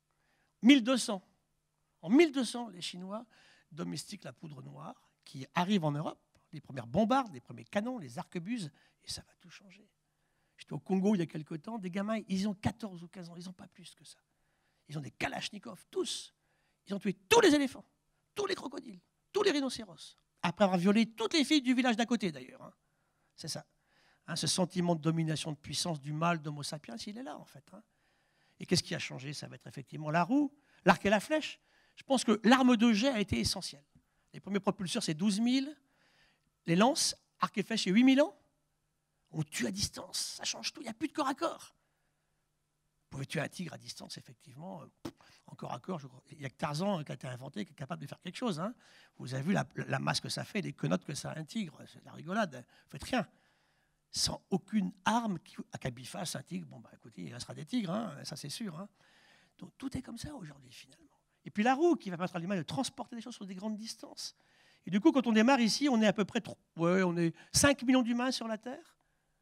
1200. En 1200, les Chinois domestiquent la poudre noire qui arrive en Europe, les premières bombardes, les premiers canons, les arquebuses, et ça va tout changer. J'étais au Congo il y a quelque temps, des gamins, ils ont 14 ou 15 ans, ils n'ont pas plus que ça. Ils ont des kalachnikovs, tous. Ils ont tué tous les éléphants, tous les crocodiles, tous les rhinocéros, après avoir violé toutes les filles du village d'à côté d'ailleurs. Hein. C'est ça. Hein, ce sentiment de domination, de puissance du mal d'Homo sapiens, il est là en fait. Hein. Et qu'est-ce qui a changé? Ça va être effectivement la roue, l'arc et la flèche. Je pense que l'arme de jet a été essentielle. Les premiers propulseurs, c'est 12 000. Les lances, arc et flèche, c'est 8 000 ans. On tue à distance, ça change tout, il n'y a plus de corps à corps. Vous pouvez tuer un tigre à distance, effectivement, en corps à corps. Il n'y a que Tarzan qui a été inventé, qui est capable de faire quelque chose. Hein. Vous avez vu la masse que ça fait, les quenottes que ça a un tigre, c'est de la rigolade. Vous ne faites rien. Sans aucune arme à biface, un tigre, bon, bah écoutez, il restera des tigres, hein, ça c'est sûr. Hein. Donc tout est comme ça aujourd'hui, finalement. Et puis la roue qui va permettre à l'humain de transporter des choses sur des grandes distances. Et du coup, quand on démarre ici, on est à peu près on est 5 millions d'humains sur la Terre.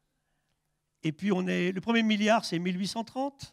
Et puis le premier milliard, c'est 1830.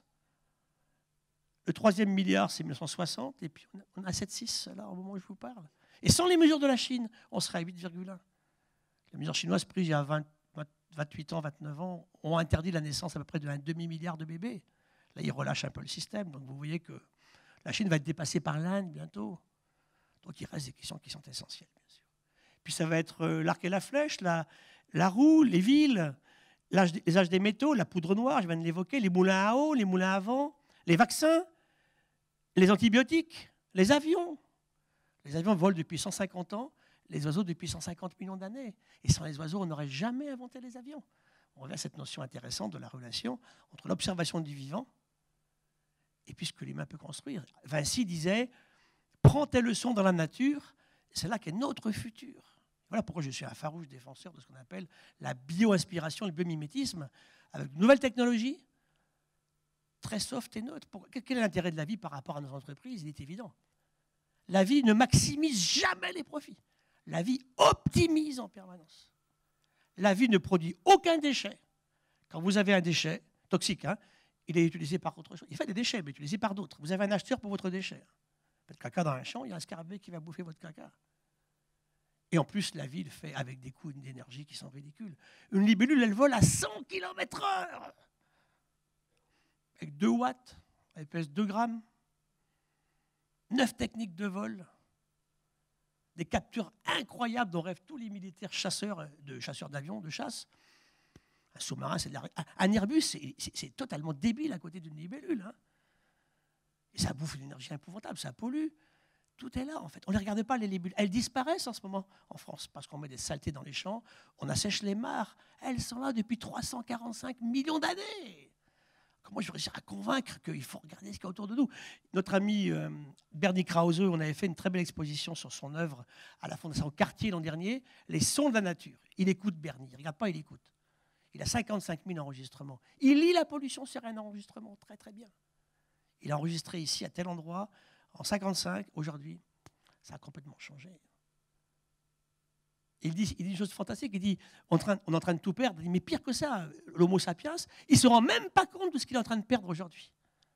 Le troisième milliard, c'est 1960. Et puis on a 7,6 là au moment où je vous parle. Et sans les mesures de la Chine, on serait à 8,1. Les mesures chinoises prises il y a 28 ans, 29 ans, ont interdit la naissance à peu près d'un demi-milliard de bébés. Là, ils relâchent un peu le système. Donc vous voyez que la Chine va être dépassée par l'Inde bientôt. Donc il reste des questions qui sont essentielles, bien sûr. Puis ça va être l'arc et la flèche, la roue, les villes, les âges des métaux, la poudre noire, je viens de l'évoquer, les moulins à eau, les moulins à vent, les vaccins, les antibiotiques, les avions. Les avions volent depuis 150 ans, les oiseaux depuis 150 millions d'années. Et sans les oiseaux, on n'aurait jamais inventé les avions. On revient à cette notion intéressante de la relation entre l'observation du vivant et puis ce que l'humain peut construire. Vinci disait « Prends tes leçons dans la nature, c'est là qu'est notre futur ». Voilà pourquoi je suis un farouche défenseur de ce qu'on appelle la bio-inspiration, le biomimétisme, avec de nouvelles technologies, très soft et neutres. Quel est l'intérêt de la vie par rapport à nos entreprises? Il est évident. La vie ne maximise jamais les profits. La vie optimise en permanence. La vie ne produit aucun déchet. Quand vous avez un déchet toxique, hein, il est utilisé par autre chose. Il fait des déchets, mais utilisé par d'autres. Vous avez un acheteur pour votre déchet. Vous faites caca dans un champ, il y a un scarabée qui va bouffer votre caca. Et en plus, la vie le fait avec des coûts d'énergie qui sont ridicules. Une libellule, elle vole à 100 km/h. Avec 2 watts, elle pèse 2 grammes. 9 techniques de vol. Des captures incroyables dont rêvent tous les militaires chasseurs d'avions, de chasse. Un sous-marin, c'est de la... Un Airbus, c'est totalement débile à côté d'une libellule. Hein. Et ça bouffe une énergie épouvantable, ça pollue. Tout est là, en fait. On ne les regarde pas, les libellules. Elles disparaissent en ce moment en France parce qu'on met des saletés dans les champs, on assèche les mares. Elles sont là depuis 345 millions d'années. Comment je vais réussir à convaincre qu'il faut regarder ce qu'il y a autour de nous? Notre ami Bernie Krause, on avait fait une très belle exposition sur son œuvre à la Fondation Cartier l'an dernier, Les sons de la nature. Il écoute Bernie, il ne regarde pas, il écoute. Il a 55 000 enregistrements. Il lit la pollution sur un enregistrement très très bien. Il a enregistré ici à tel endroit en 55, aujourd'hui, ça a complètement changé. Il dit une chose fantastique, il dit, on est en train de tout perdre. Il dit, mais pire que ça, l'homo sapiens, il ne se rend même pas compte de ce qu'il est en train de perdre aujourd'hui.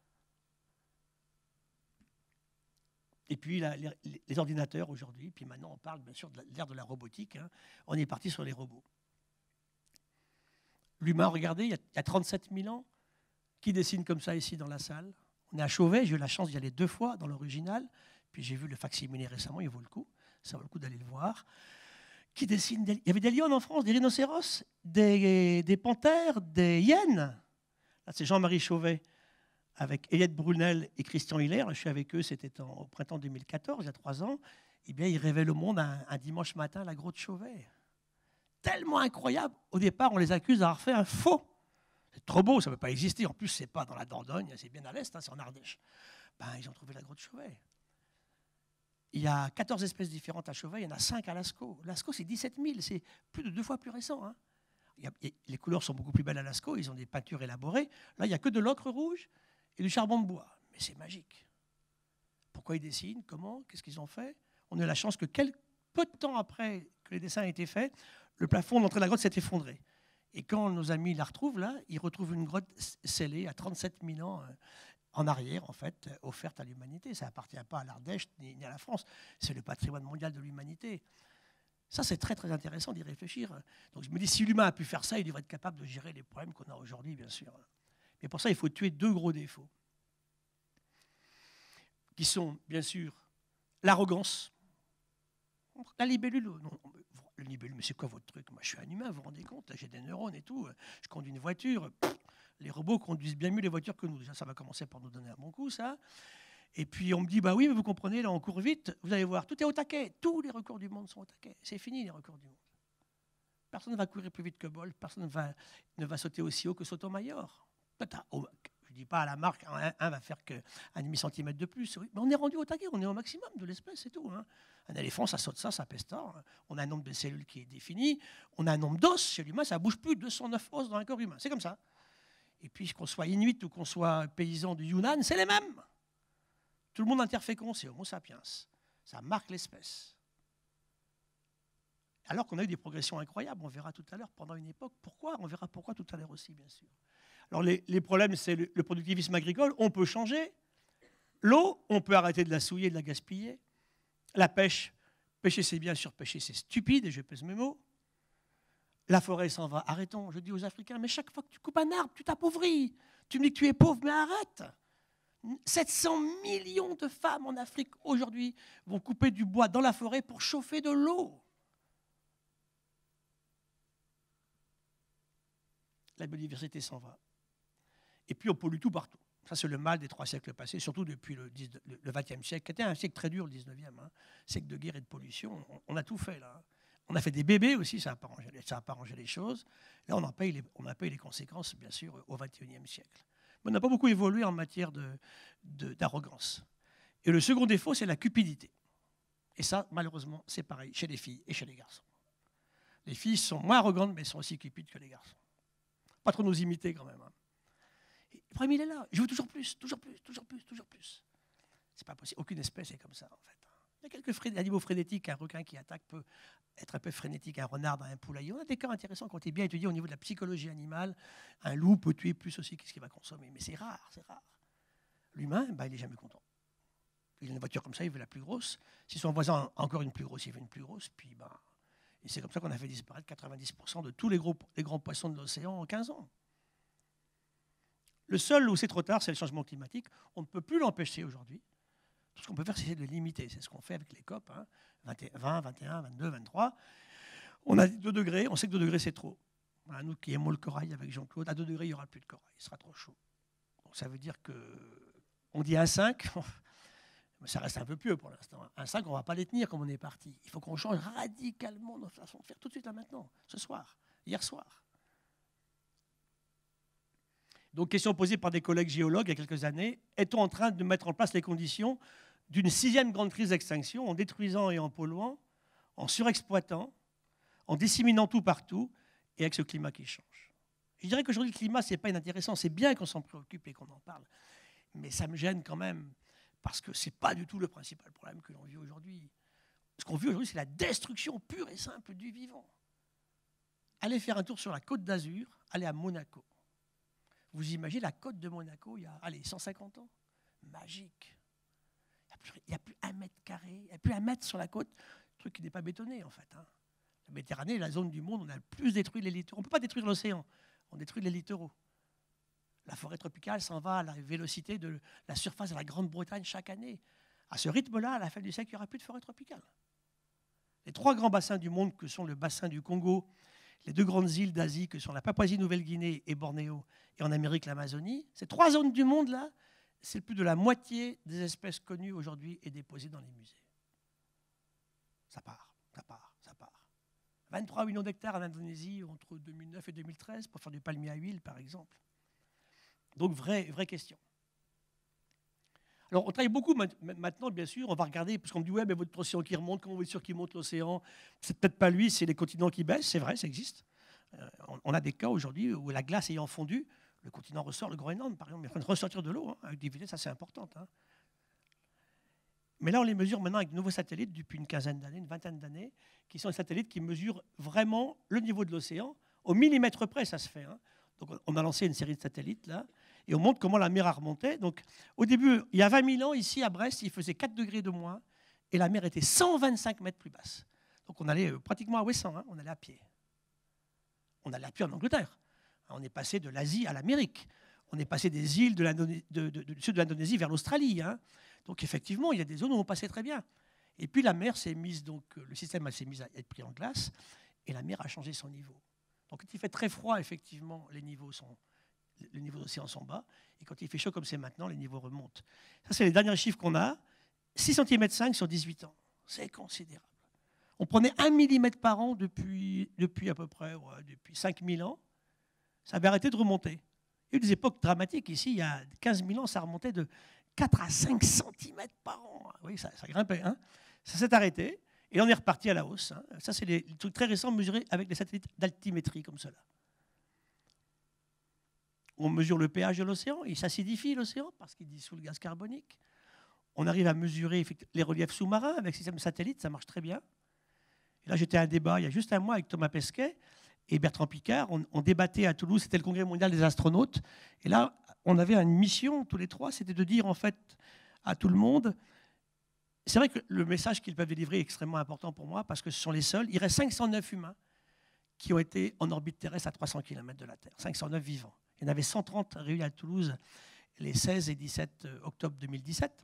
Et puis les ordinateurs aujourd'hui, puis maintenant on parle bien sûr de l'ère de la robotique, hein. On est parti sur les robots. L'humain, regardez, il y a 37 000 ans, qui dessine comme ça ici dans la salle? On est à Chauvet, j'ai eu la chance d'y aller 2 fois dans l'original, puis j'ai vu le facsimilé récemment, il vaut le coup, ça vaut le coup d'aller le voir. Qui dessine il y avait des lions en France, des rhinocéros, des panthères, des hyènes. Là, c'est Jean-Marie Chauvet avec Eliette Brunel et Christian Hiller. Je suis avec eux, c'était au printemps 2014, il y a 3 ans. Eh bien, ils révèlent au monde un dimanche matin la grotte Chauvet. Tellement incroyable. Au départ, on les accuse d'avoir fait un faux. C'est trop beau, ça ne peut pas exister. En plus, ce n'est pas dans la Dordogne, c'est bien à l'est, hein, c'est en Ardèche. Ben, ils ont trouvé la grotte Chauvet. Il y a 14 espèces différentes à Chauvet, il y en a 5 à Lascaux. Lascaux, c'est 17 000, c'est plus de 2 fois plus récent. Hein. Les couleurs sont beaucoup plus belles à Lascaux, ils ont des peintures élaborées. Là, il n'y a que de l'ocre rouge et du charbon de bois. Mais c'est magique. Pourquoi ils dessinent? Comment? Qu'est-ce qu'ils ont fait? On a eu la chance que peu de temps après que les dessins aient été faits, le plafond de l'entrée de la grotte s'est effondré. Et quand nos amis la retrouvent, là, ils retrouvent une grotte scellée à 37 000 ans en arrière, en fait, offerte à l'humanité. Ça n'appartient pas à l'Ardèche ni à la France. C'est le patrimoine mondial de l'humanité. Ça, c'est très, très intéressant d'y réfléchir. Donc je me dis, si l'humain a pu faire ça, il devrait être capable de gérer les problèmes qu'on a aujourd'hui, bien sûr. Mais pour ça, il faut tuer 2 gros défauts, qui sont, bien sûr, l'arrogance. La libellule, non. Le libellule, mais c'est quoi votre truc? Moi, je suis un humain, vous vous rendez compte? J'ai des neurones et tout. Je conduis une voiture. Les robots conduisent bien mieux les voitures que nous. Déjà, ça va commencer par nous donner un bon coup, ça. Et puis, on me dit, bah oui, mais vous comprenez, là, on court vite. Vous allez voir, tout est au taquet. Tous les records du monde sont au taquet. C'est fini, les records du monde. Personne ne va courir plus vite que Bolt. Personne ne va sauter aussi haut que Sotomayor. Je ne dis pas à la marque, un va faire qu'un demi-centimètre de plus. Oui, mais on est rendu au taquet, on est au maximum de l'espèce, c'est tout. Hein. Un éléphant, ça saute ça pèse tard. On a un nombre de cellules qui est défini. On a un nombre d'os chez l'humain, ça ne bouge plus. 209 os dans un corps humain. C'est comme ça. Et puis, qu'on soit inuit ou qu'on soit paysan du Yunnan, c'est les mêmes. Tout le monde interfécond, c'est Homo sapiens. Ça marque l'espèce. Alors qu'on a eu des progressions incroyables, on verra tout à l'heure pendant une époque. Pourquoi? On verra pourquoi tout à l'heure aussi, bien sûr. Alors les problèmes, c'est le productivisme agricole. On peut changer. L'eau, on peut arrêter de la souiller, de la gaspiller. La pêche, pêcher c'est bien, surpêcher c'est stupide, et je pèse mes mots. La forêt s'en va, arrêtons. Je dis aux Africains, mais chaque fois que tu coupes un arbre, tu t'appauvris. Tu me dis que tu es pauvre, mais arrête. 700 millions de femmes en Afrique aujourd'hui vont couper du bois dans la forêt pour chauffer de l'eau. La biodiversité s'en va. Et puis on pollue tout partout. Ça, c'est le mal des 3 siècles passés, surtout depuis le XXe siècle, qui était un siècle très dur, le XIXe, hein, siècle de guerre et de pollution. On a tout fait, là. On a fait des bébés aussi, ça n'a pas arrangé les choses. Là, on a payé les conséquences, bien sûr, au XXIe siècle. Mais on n'a pas beaucoup évolué en matière d'arrogance. Et le second défaut, c'est la cupidité. Et ça, malheureusement, c'est pareil chez les filles et chez les garçons. Les filles sont moins arrogantes, mais sont aussi cupides que les garçons. Pas trop nous imiter quand même. Hein. Le problème, il est là. Je veux toujours plus, toujours plus, toujours plus, toujours plus. C'est pas possible. Aucune espèce est comme ça, en fait. Il y a quelques animaux frénétiques. Un requin qui attaque peut être un peu frénétique. Un renard dans un poulailler. On a des cas intéressants quand on est bien étudié au niveau de la psychologie animale. Un loup peut tuer plus aussi qu'est-ce qu'il va consommer. Mais c'est rare, c'est rare. L'humain, il n'est jamais content. Il a une voiture comme ça, il veut la plus grosse. Si son voisin a encore une plus grosse, il veut une plus grosse. Puis, et c'est comme ça qu'on a fait disparaître 90% de tous les grands poissons de l'océan en 15 ans. Le seul où c'est trop tard, c'est le changement climatique. On ne peut plus l'empêcher aujourd'hui. Tout ce qu'on peut faire, c'est de le limiter. C'est ce qu'on fait avec les COP, hein, 20, 21, 22, 23. On a 2 degrés, on sait que 2 degrés, c'est trop. Voilà, nous qui aimons le corail avec Jean-Claude, à 2 degrés, il n'y aura plus de corail. Il sera trop chaud. Donc ça veut dire qu'on dit 1,5, mais ça reste un peu pieux pour l'instant. 1,5, on ne va pas les tenir comme on est parti. Il faut qu'on change radicalement notre façon de faire tout de suite, là maintenant, ce soir, hier soir. Donc, question posée par des collègues géologues il y a quelques années, est-on en train de mettre en place les conditions d'une 6e grande crise d'extinction en détruisant et en polluant, en surexploitant, en disséminant tout partout et avec ce climat qui change? Je dirais qu'aujourd'hui, le climat, ce n'est pas inintéressant. C'est bien qu'on s'en préoccupe et qu'on en parle. Mais ça me gêne quand même parce que ce n'est pas du tout le principal problème que l'on vit aujourd'hui. Ce qu'on vit aujourd'hui, c'est la destruction pure et simple du vivant. Allez faire un tour sur la côte d'Azur, allez à Monaco. Vous imaginez la côte de Monaco il y a 150 ans? Magique. Il n'y a plus 1 mètre carré, il n'y a plus 1 mètre sur la côte, truc qui n'est pas bétonné en fait. Hein. La Méditerranée est la zone du monde où on a le plus détruit les littoraux. On ne peut pas détruire l'océan, on détruit les littoraux. La forêt tropicale s'en va à la vélocité de la surface de la Grande-Bretagne chaque année. À ce rythme-là, à la fin du siècle, il n'y aura plus de forêt tropicale. Les 3 grands bassins du monde, que sont le bassin du Congo, les 2 grandes îles d'Asie, que sont la Papouasie-Nouvelle-Guinée et Bornéo, et en Amérique, l'Amazonie, ces 3 zones du monde-là, c'est plus de la moitié des espèces connues aujourd'hui et déposées dans les musées. Ça part, ça part, ça part. 23 millions d'hectares en Indonésie entre 2009 et 2013 pour faire du palmier à huile, par exemple. Donc, vraie question. Alors, on travaille beaucoup maintenant, bien sûr, on va regarder, parce qu'on me dit, ouais, mais votre océan qui remonte, comment vous êtes sûr qu'il monte l'océan? C'est peut-être pas lui, c'est les continents qui baissent, c'est vrai, ça existe. On a des cas aujourd'hui où la glace ayant fondu, le continent ressort, le Groenland, par exemple, il est en train de ressortir de l'eau, hein, avec des vitesses assez importantes. Hein. Mais là, on les mesure maintenant avec de nouveaux satellites depuis une quinzaine d'années, une vingtaine d'années, qui sont des satellites qui mesurent vraiment le niveau de l'océan. Au millimètre près, ça se fait. Hein. Donc, on a lancé une série de satellites, là, et on montre comment la mer a remonté. Donc, au début, il y a 20 000 ans, ici, à Brest, il faisait 4 degrés de moins, et la mer était 125 mètres plus basse. Donc, on allait pratiquement à Ouessant, hein, on allait à pied. On allait à pied en Angleterre. On est passé de l'Asie à l'Amérique. On est passé des îles du sud de l'Indonésie vers l'Australie. Hein. Donc, effectivement, il y a des zones où on passait très bien. Et puis la mer s'est mise, donc le système s'est mis à être pris en glace, et la mer a changé son niveau. Donc quand il fait très froid, effectivement, les niveaux d'océan sont bas, et quand il fait chaud comme c'est maintenant, les niveaux remontent. Ça, c'est les derniers chiffres qu'on a. 6,5 cm sur 18 ans. C'est considérable. On prenait 1 mm par an depuis à peu près depuis 5000 ans. Ça avait arrêté de remonter. Il y a eu des époques dramatiques. Ici, il y a 15 000 ans, ça remontait de 4 à 5 cm par an. Oui, ça grimpait. Hein. Ça s'est arrêté et on est reparti à la hausse. Hein. Ça, c'est les trucs très récents mesurés avec des satellites d'altimétrie comme cela. On mesure le pH de l'océan. Il s'acidifie, l'océan, parce qu'il dissout le gaz carbonique. On arrive à mesurer les reliefs sous-marins avec système de satellite. Ça marche très bien. Et là, j'étais à un débat il y a juste un mois avec Thomas Pesquet et Bertrand Piccard. On débattait à Toulouse. C'était le Congrès mondial des astronautes. Et là, on avait une mission, tous les trois, c'était de dire en fait à tout le monde, c'est vrai que le message qu'ils peuvent délivrer est extrêmement important pour moi parce que ce sont les seuls. Il reste 509 humains qui ont été en orbite terrestre à 300 km de la Terre. 509 vivants. Il y en avait 130 réunis à Toulouse les 16 et 17 octobre 2017.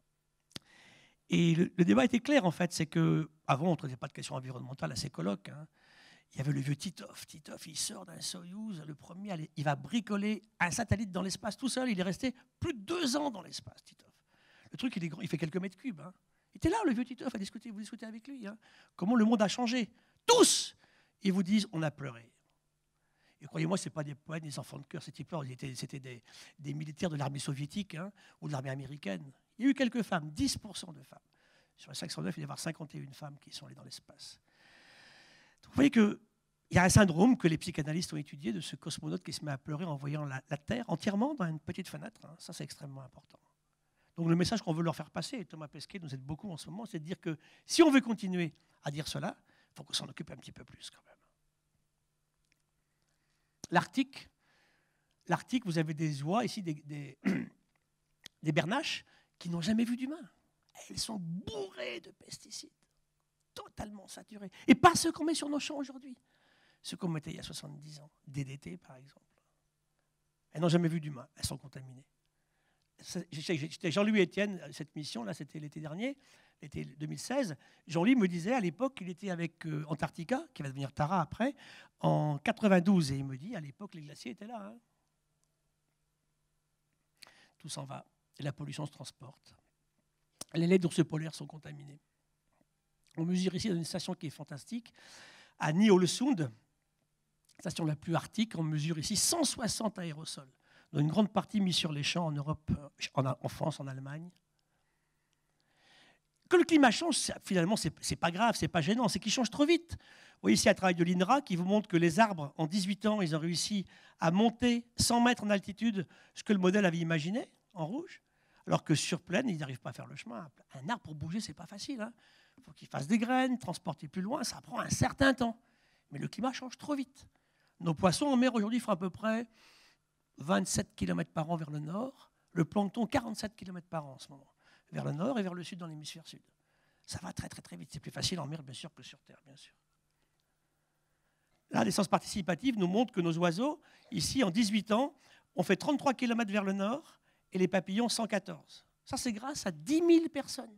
Et le débat était clair en fait, c'est qu'avant on ne traitait pas de questions environnementales à ces colloques. Hein. Il y avait le vieux Titov. Titov, il sort d'un Soyouz, le premier, il va bricoler un satellite dans l'espace tout seul. Il est resté plus de 2 ans dans l'espace, Titov. Le truc, il est grand, il fait quelques mètres cubes. Hein. Il était là, le vieux Titov, à discuter, vous discutez avec lui. Hein. Comment le monde a changé. Tous, ils vous disent, on a pleuré. Et croyez-moi, ce n'est pas des poètes, des enfants de cœur, ces types-là. C'était des militaires de l'armée soviétique hein, ou de l'armée américaine. Il y a eu quelques femmes, 10% de femmes. Sur les 509, il va y avoir 51 femmes qui sont allées dans l'espace. Donc, vous voyez qu'il y a un syndrome que les psychanalystes ont étudié de ce cosmonaute qui se met à pleurer en voyant la Terre entièrement dans une petite fenêtre. Hein. Ça, c'est extrêmement important. Donc le message qu'on veut leur faire passer, et Thomas Pesquet nous aide beaucoup en ce moment, c'est de dire que si on veut continuer à dire cela, il faut qu'on s'en occupe un petit peu plus quand même. L'Arctique, vous avez des oies, ici des bernaches, qui n'ont jamais vu d'humain. Elles sont bourrées de pesticides, totalement saturées. Et pas ceux qu'on met sur nos champs aujourd'hui. Ceux qu'on mettait il y a 70 ans, DDT par exemple. Elles n'ont jamais vu d'humain, elles sont contaminées. J'étais Jean-Louis Etienne, cette mission, là c'était l'été dernier, l'été 2016. Jean-Louis me disait à l'époque qu'il était avec Antarctica, qui va devenir Tara après, en 92. Et il me dit, à l'époque, les glaciers étaient là. Hein. Tout s'en va. Et la pollution se transporte. Les laits d'ours polaires sont contaminés. On mesure ici dans une station qui est fantastique, à Ny-Ålesund, station la plus arctique, on mesure ici 160 aérosols, dont une grande partie mise sur les champs en Europe, en France, en Allemagne. Que le climat change, finalement, c'est pas grave, c'est pas gênant, c'est qu'il change trop vite. Vous voyez ici un travail de l'INRA qui vous montre que les arbres, en 18 ans, ils ont réussi à monter 100 mètres en altitude, ce que le modèle avait imaginé, en rouge. Alors que sur plaine, ils n'arrivent pas à faire le chemin. Un arbre, pour bouger, c'est pas facile. Hein. Il faut qu'il fasse des graines, transporter plus loin, ça prend un certain temps. Mais le climat change trop vite. Nos poissons en mer aujourd'hui font à peu près 27 km par an vers le nord. Le plancton, 47 km par an en ce moment, vers le nord et vers le sud dans l'hémisphère sud. Ça va très très très vite. C'est plus facile en mer, bien sûr, que sur terre, bien sûr. Là, l'essence participative nous montre que nos oiseaux, ici, en 18 ans, ont fait 33 km vers le nord et les papillons 114. Ça, c'est grâce à 10 000 personnes.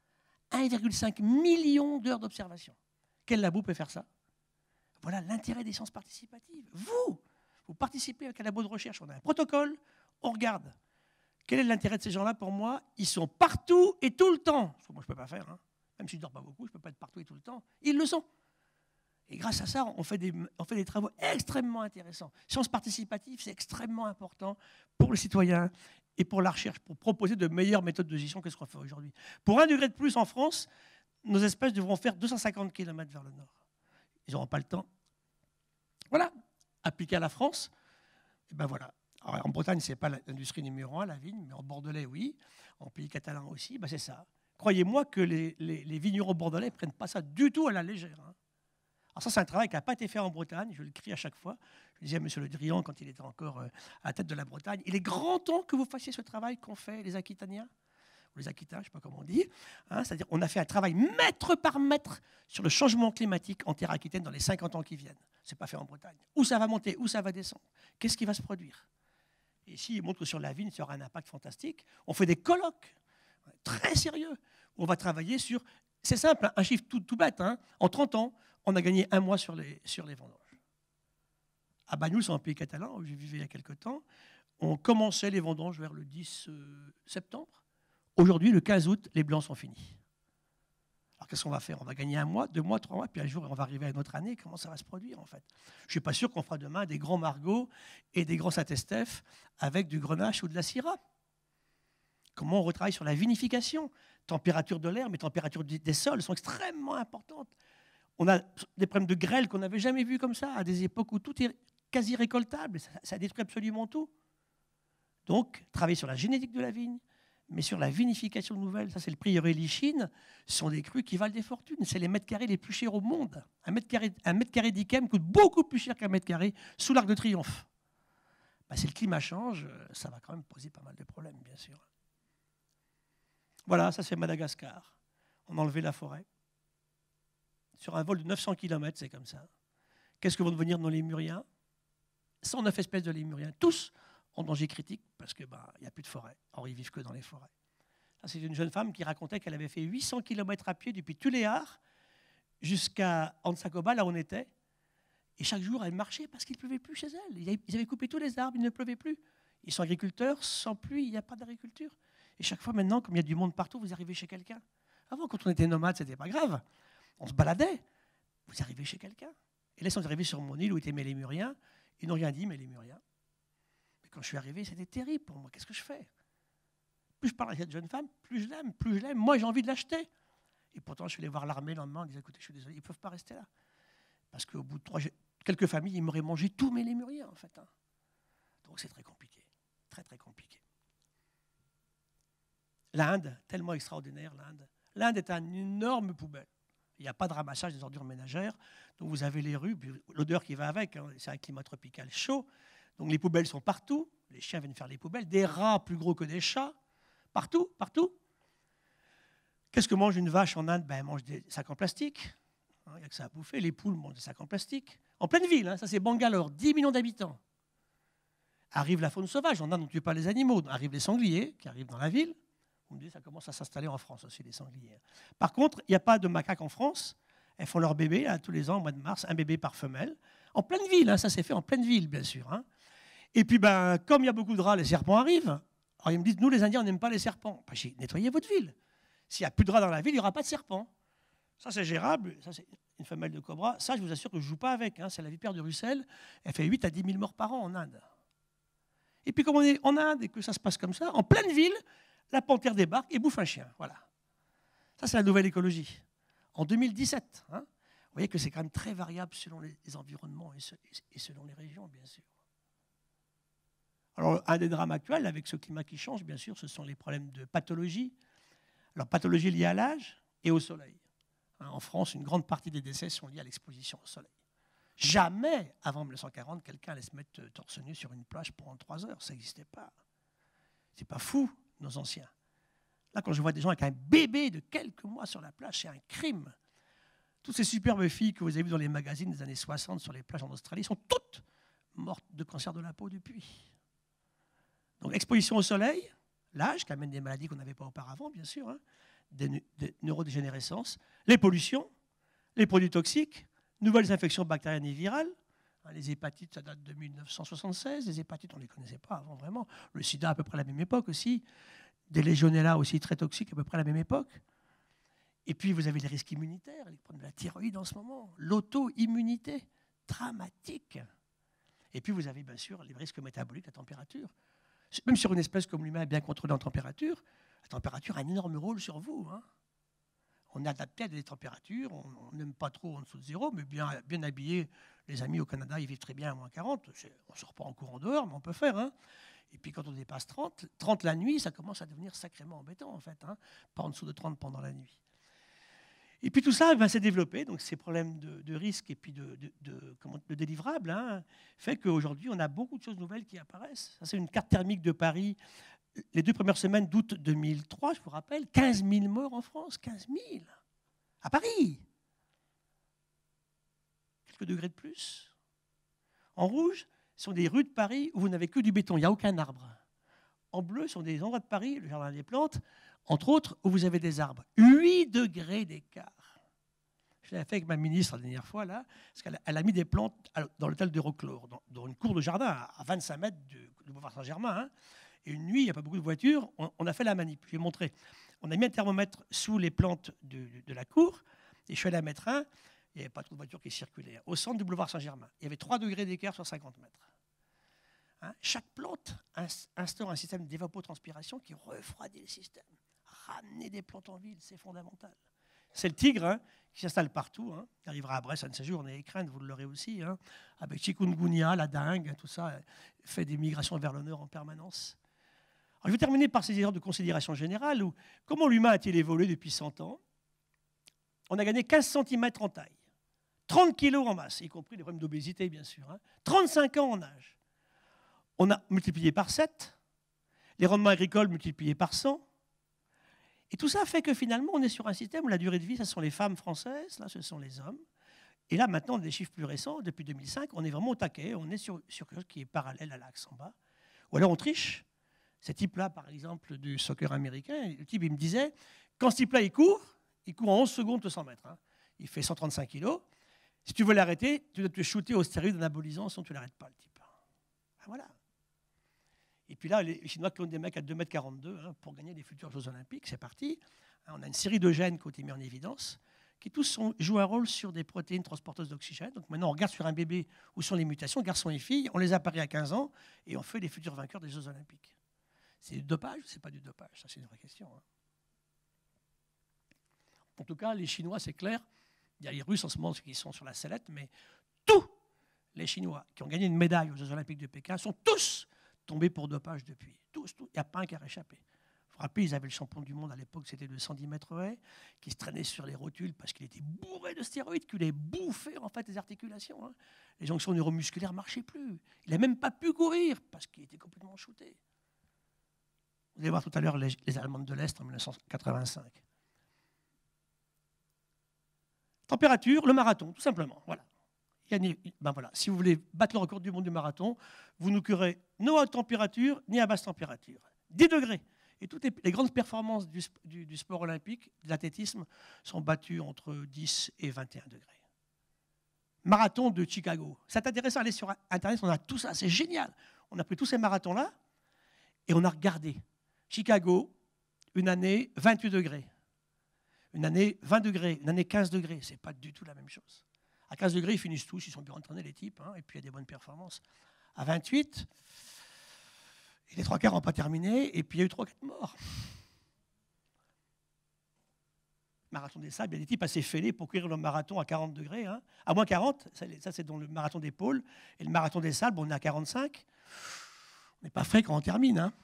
1,5 million d'heures d'observation. Quel labo peut faire ça? Voilà l'intérêt des sciences participatives. Vous participez avec un labo de recherche, on a un protocole, on regarde. Quel est l'intérêt de ces gens-là pour moi? Ils sont partout et tout le temps. Ce que moi, je ne peux pas faire. Hein. Même si je ne dors pas beaucoup, je ne peux pas être partout et tout le temps. Ils le sont. Et grâce à ça, on fait des travaux extrêmement intéressants. Sciences participatives, c'est extrêmement important pour les citoyens et pour la recherche, pour proposer de meilleures méthodes de gestion que ce qu'on fait aujourd'hui. Pour 1 degré de plus en France, nos espèces devront faire 250 km vers le nord. Ils n'auront pas le temps. Voilà, appliqué à la France, et ben voilà. Alors, en Bretagne, ce n'est pas l'industrie numéro 1, la vigne, mais en Bordelais, oui. En pays catalan aussi, ben c'est ça. Croyez-moi que les vignerons bordelais ne prennent pas ça du tout à la légère. Hein. Alors ça, c'est un travail qui n'a pas été fait en Bretagne, je le crie à chaque fois. Je disais à M. Le Drian, quand il était encore à la tête de la Bretagne, il est grand temps que vous fassiez ce travail qu'ont fait les Aquitaniens, ou les Aquitains, je ne sais pas comment on dit. Hein, c'est-à-dire qu'on a fait un travail mètre par mètre sur le changement climatique en terre aquitaine dans les 50 ans qui viennent. Ce n'est pas fait en Bretagne. Où ça va monter, où ça va descendre, qu'est-ce qui va se produire? Et ici, il montre que sur la vigne, ça aura un impact fantastique. On fait des colloques très sérieux où on va travailler sur c'est simple, hein, un chiffre tout bête. Hein. En 30 ans, on a gagné 1 mois sur les vendanges. À Banyuls, en pays catalan, où je vivais il y a quelque temps, on commençait les vendanges vers le 10 septembre. Aujourd'hui, le 15 août, les blancs sont finis. Alors qu'est-ce qu'on va faire? On va gagner 1 mois, 2 mois, 3 mois, puis un jour, on va arriver à une autre année. Comment ça va se produire, en fait? Je ne suis pas sûr qu'on fera demain des grands margots et des grands Saint-Estèphe avec du grenache ou de la syrah. Comment on retravaille sur la vinification? Température de l'air, mais température des sols sont extrêmement importantes. On a des problèmes de grêle qu'on n'avait jamais vus comme ça, à des époques où tout est quasi récoltable. Ça détruit absolument tout. Donc, travailler sur la génétique de la vigne, mais sur la vinification nouvelle, ça c'est le prieuré Lichine, ce sont des crus qui valent des fortunes. C'est les mètres carrés les plus chers au monde. Un mètre carré d'Yquem coûte beaucoup plus cher qu'un mètre carré sous l'Arc de Triomphe. Ben, si le climat change, ça va quand même poser pas mal de problèmes, bien sûr. Voilà, ça c'est Madagascar. On a enlevé la forêt. Sur un vol de 900 km, c'est comme ça. Qu'est-ce que vont devenir nos lémuriens? 109 espèces de lémuriens, tous en danger critique parce qu'il n'y a plus de forêt. Or, ils vivent que dans les forêts. C'est une jeune femme qui racontait qu'elle avait fait 800 km à pied depuis Tuléar jusqu'à Ansacoba, là où on était. Et chaque jour, elle marchait parce qu'il ne pleuvait plus chez elle. Ils avaient coupé tous les arbres, il ne pleuvait plus. Ils sont agriculteurs, sans pluie, il n'y a pas d'agriculture. Et chaque fois maintenant, comme il y a du monde partout, vous arrivez chez quelqu'un. Avant, quand on était nomade, ce n'était pas grave. On se baladait. Vous arrivez chez quelqu'un. Et là, ils sont arrivés sur mon île où étaient mes lémuriens. Ils n'ont rien dit, mes lémuriens. Mais quand je suis arrivé, c'était terrible pour moi. Qu'est-ce que je fais? Plus je parle à cette jeune femme, plus je l'aime, plus je l'aime. Moi, j'ai envie de l'acheter. Et pourtant, je suis allé voir l'armée le lendemain en disant, écoutez, je suis désolé, ils ne peuvent pas rester là. Parce qu'au bout de quelques familles, ils m'auraient mangé tous mes lémuriens, en fait. Hein. Donc, c'est très compliqué. Très, très compliqué. L'Inde, tellement extraordinaire, l'Inde. L'Inde est une énorme poubelle. Il n'y a pas de ramassage des ordures ménagères. Donc vous avez les rues, l'odeur qui va avec, hein, c'est un climat tropical chaud. Donc les poubelles sont partout. Les chiens viennent faire les poubelles. Des rats plus gros que des chats. Partout, partout. Qu'est-ce que mange une vache en Inde? Elle mange des sacs en plastique. Il n'y a que ça à bouffer. Les poules mangent des sacs en plastique. En pleine ville, hein, ça c'est Bangalore, 10 millions d'habitants. Arrive la faune sauvage. En Inde, on ne tue pas les animaux. Arrivent les sangliers qui arrivent dans la ville. Vous me dites, ça commence à s'installer en France aussi, les sangliers. Par contre, il n'y a pas de macaques en France. Elles font leur bébé là, tous les ans, au mois de mars, un bébé par femelle. En pleine ville, hein, ça s'est fait en pleine ville, bien sûr. Hein. Et puis, comme il y a beaucoup de rats, les serpents arrivent. Alors, ils me disent, nous, les Indiens, on n'aime pas les serpents. Nettoyez votre ville. S'il n'y a plus de rats dans la ville, il n'y aura pas de serpents. Ça, c'est gérable. Ça, c'est une femelle de cobra. Ça, je vous assure que je ne joue pas avec. Hein. C'est la vipère de Russell. Elle fait 8 à 10 000 morts par an en Inde. Et puis, comme on est en Inde et que ça se passe comme ça, en pleine ville, la panthère débarque et bouffe un chien. Voilà. Ça, c'est la nouvelle écologie. En 2017, hein, vous voyez que c'est quand même très variable selon les environnements et selon les régions, bien sûr. Alors, un des drames actuels, avec ce climat qui change, bien sûr, ce sont les problèmes de pathologie. Alors, pathologie liée à l'âge et au soleil. Hein, en France, une grande partie des décès sont liés à l'exposition au soleil. Jamais, avant 1940, quelqu'un allait se mettre torse nu sur une plage pendant 3 heures. Ça n'existait pas. C'est pas fou, nos anciens. Là, quand je vois des gens avec un bébé de quelques mois sur la plage, c'est un crime. Toutes ces superbes filles que vous avez vues dans les magazines des années 60 sur les plages en Australie sont toutes mortes de cancer de la peau depuis. Donc, exposition au soleil, l'âge qui amène des maladies qu'on n'avait pas auparavant, bien sûr, hein, des neurodégénérescences, les pollutions, les produits toxiques, nouvelles infections bactériennes et virales. Les hépatites, ça date de 1976. Les hépatites, on ne les connaissait pas avant vraiment. Le sida, à peu près à la même époque aussi. Des légionella aussi très toxiques, à peu près à la même époque. Et puis, vous avez les risques immunitaires, les problèmes de la thyroïde en ce moment, l'auto-immunité, dramatique. Et puis, vous avez bien sûr les risques métaboliques, la température. Même sur une espèce comme l'humain bien contrôlée en température, la température a un énorme rôle sur vous. Hein. On est adapté à des températures, on n'aime pas trop en dessous de 0, mais bien habillé. Les amis au Canada, ils vivent très bien à moins 40. On ne sort pas en courant dehors, mais on peut faire. Hein. Et puis quand on dépasse 30 la nuit, ça commence à devenir sacrément embêtant, en fait. Hein. Pas en dessous de 30 pendant la nuit. Et puis tout ça s'est développé, donc ces problèmes de risque et puis de délivrable, hein, fait qu'aujourd'hui, on a beaucoup de choses nouvelles qui apparaissent. Ça, c'est une carte thermique de Paris. Les 2 premières semaines d'août 2003, je vous rappelle, 15 000 morts en France, 15 000, à Paris. Quelques degrés de plus. En rouge, ce sont des rues de Paris où vous n'avez que du béton, il n'y a aucun arbre. en bleu sont des endroits de Paris, le jardin des plantes, entre autres, où vous avez des arbres. 8 degrés d'écart. Je l'ai fait avec ma ministre la dernière fois, là, parce qu'elle a mis des plantes dans l'hôtel d'Euroclore, dans une cour de jardin à 25 mètres du boulevard Saint-Germain. Hein. Et une nuit, il n'y a pas beaucoup de voitures, on a fait la manip. Je lui ai montré. On a mis un thermomètre sous les plantes de la cour, et je suis allé à mettre un. Il n'y avait pas trop de voitures qui circulaient. Au centre du boulevard Saint-Germain, il y avait 3 degrés d'écart sur 50 mètres. Hein, chaque plante instaure un système d'évapotranspiration qui refroidit le système. Ramener des plantes en ville, c'est fondamental. C'est le tigre hein, qui s'installe partout. Hein. Il arrivera à Brest un de ces jours, on est écrans, vous l'aurez aussi. Hein, avec chikungunya, la dengue, tout ça, fait des migrations vers le nord en permanence. Alors, je vais terminer par ces erreurs de considération générale. Où, comment l'humain a-t-il évolué depuis 100 ans? On a gagné 15 cm en taille, 30 kg en masse, y compris les problèmes d'obésité, bien sûr. Hein, 35 ans en âge. On a multiplié par 7, les rendements agricoles multipliés par 100. Et tout ça fait que finalement, on est sur un système où la durée de vie, ce sont les femmes françaises, là, ce sont les hommes. Et là, maintenant, des chiffres plus récents, depuis 2005, on est vraiment au taquet, on est sur quelque chose qui est parallèle à l'axe en bas. Ou alors on triche. Ce type-là, par exemple, du soccer américain, le type, il me disait, quand ce type-là, il court en 11 secondes de 100 mètres. Hein. Il fait 135 kilos. Si tu veux l'arrêter, tu dois te shooter au stéroïde anabolisant, sinon tu ne l'arrêtes pas, le type. Ah, voilà. Et puis là, les Chinois clonent des mecs à 2,42 m hein, pour gagner les futurs Jeux Olympiques. C'est parti. On a une série de gènes qui ont été mis en évidence, qui tous jouent un rôle sur des protéines transporteuses d'oxygène. Donc maintenant, on regarde sur un bébé où sont les mutations, garçons et filles, on les apparaît à 15 ans et on fait les futurs vainqueurs des Jeux Olympiques. C'est du dopage ou c'est pas du dopage? Ça, c'est une vraie question. Hein. En tout cas, les Chinois, c'est clair. Il y a les Russes en ce moment qui sont sur la sellette, mais tous les Chinois qui ont gagné une médaille aux Jeux Olympiques de Pékin sont tous tombés pour dopage depuis. Tous. Il n'y a pas un qui a réchappé. Vous vous rappelez, ils avaient le champion du monde à l'époque, c'était le 110 mètres haies, qui se traînait sur les rotules parce qu'il était bourré de stéroïdes, qu'il avait bouffé en fait les articulations. Hein. Les jonctions neuromusculaires ne marchaient plus. Il n'a même pas pu courir parce qu'il était complètement shooté. Vous allez voir tout à l'heure les Allemandes de l'Est en 1985. Température, le marathon, tout simplement. Voilà. Ben voilà. Si vous voulez battre le record du monde du marathon, vous ne courez ni à haute température ni à basse température. 10 degrés. Et toutes les grandes performances du sport olympique, de l'athlétisme, sont battues entre 10 et 21 degrés. Marathon de Chicago. C'est intéressant d'aller sur Internet, on a tout ça, c'est génial. On a pris tous ces marathons-là et on a regardé. Chicago, une année, 28 degrés. Une année, 20 degrés. Une année, 15 degrés. Ce n'est pas du tout la même chose. À 15 degrés, ils finissent tous, ils sont bien entraînés, les types, hein, et puis il y a des bonnes performances. À 28, les 3/4 n'ont pas terminé, et puis il y a eu 3-4 morts. Marathon des sables, il y a des types assez fêlés pour courir le marathon à 40 degrés. Hein. À moins 40, ça c'est dans le marathon des pôles, et le marathon des sables, on est à 45. On n'est pas frais quand on termine. Hein.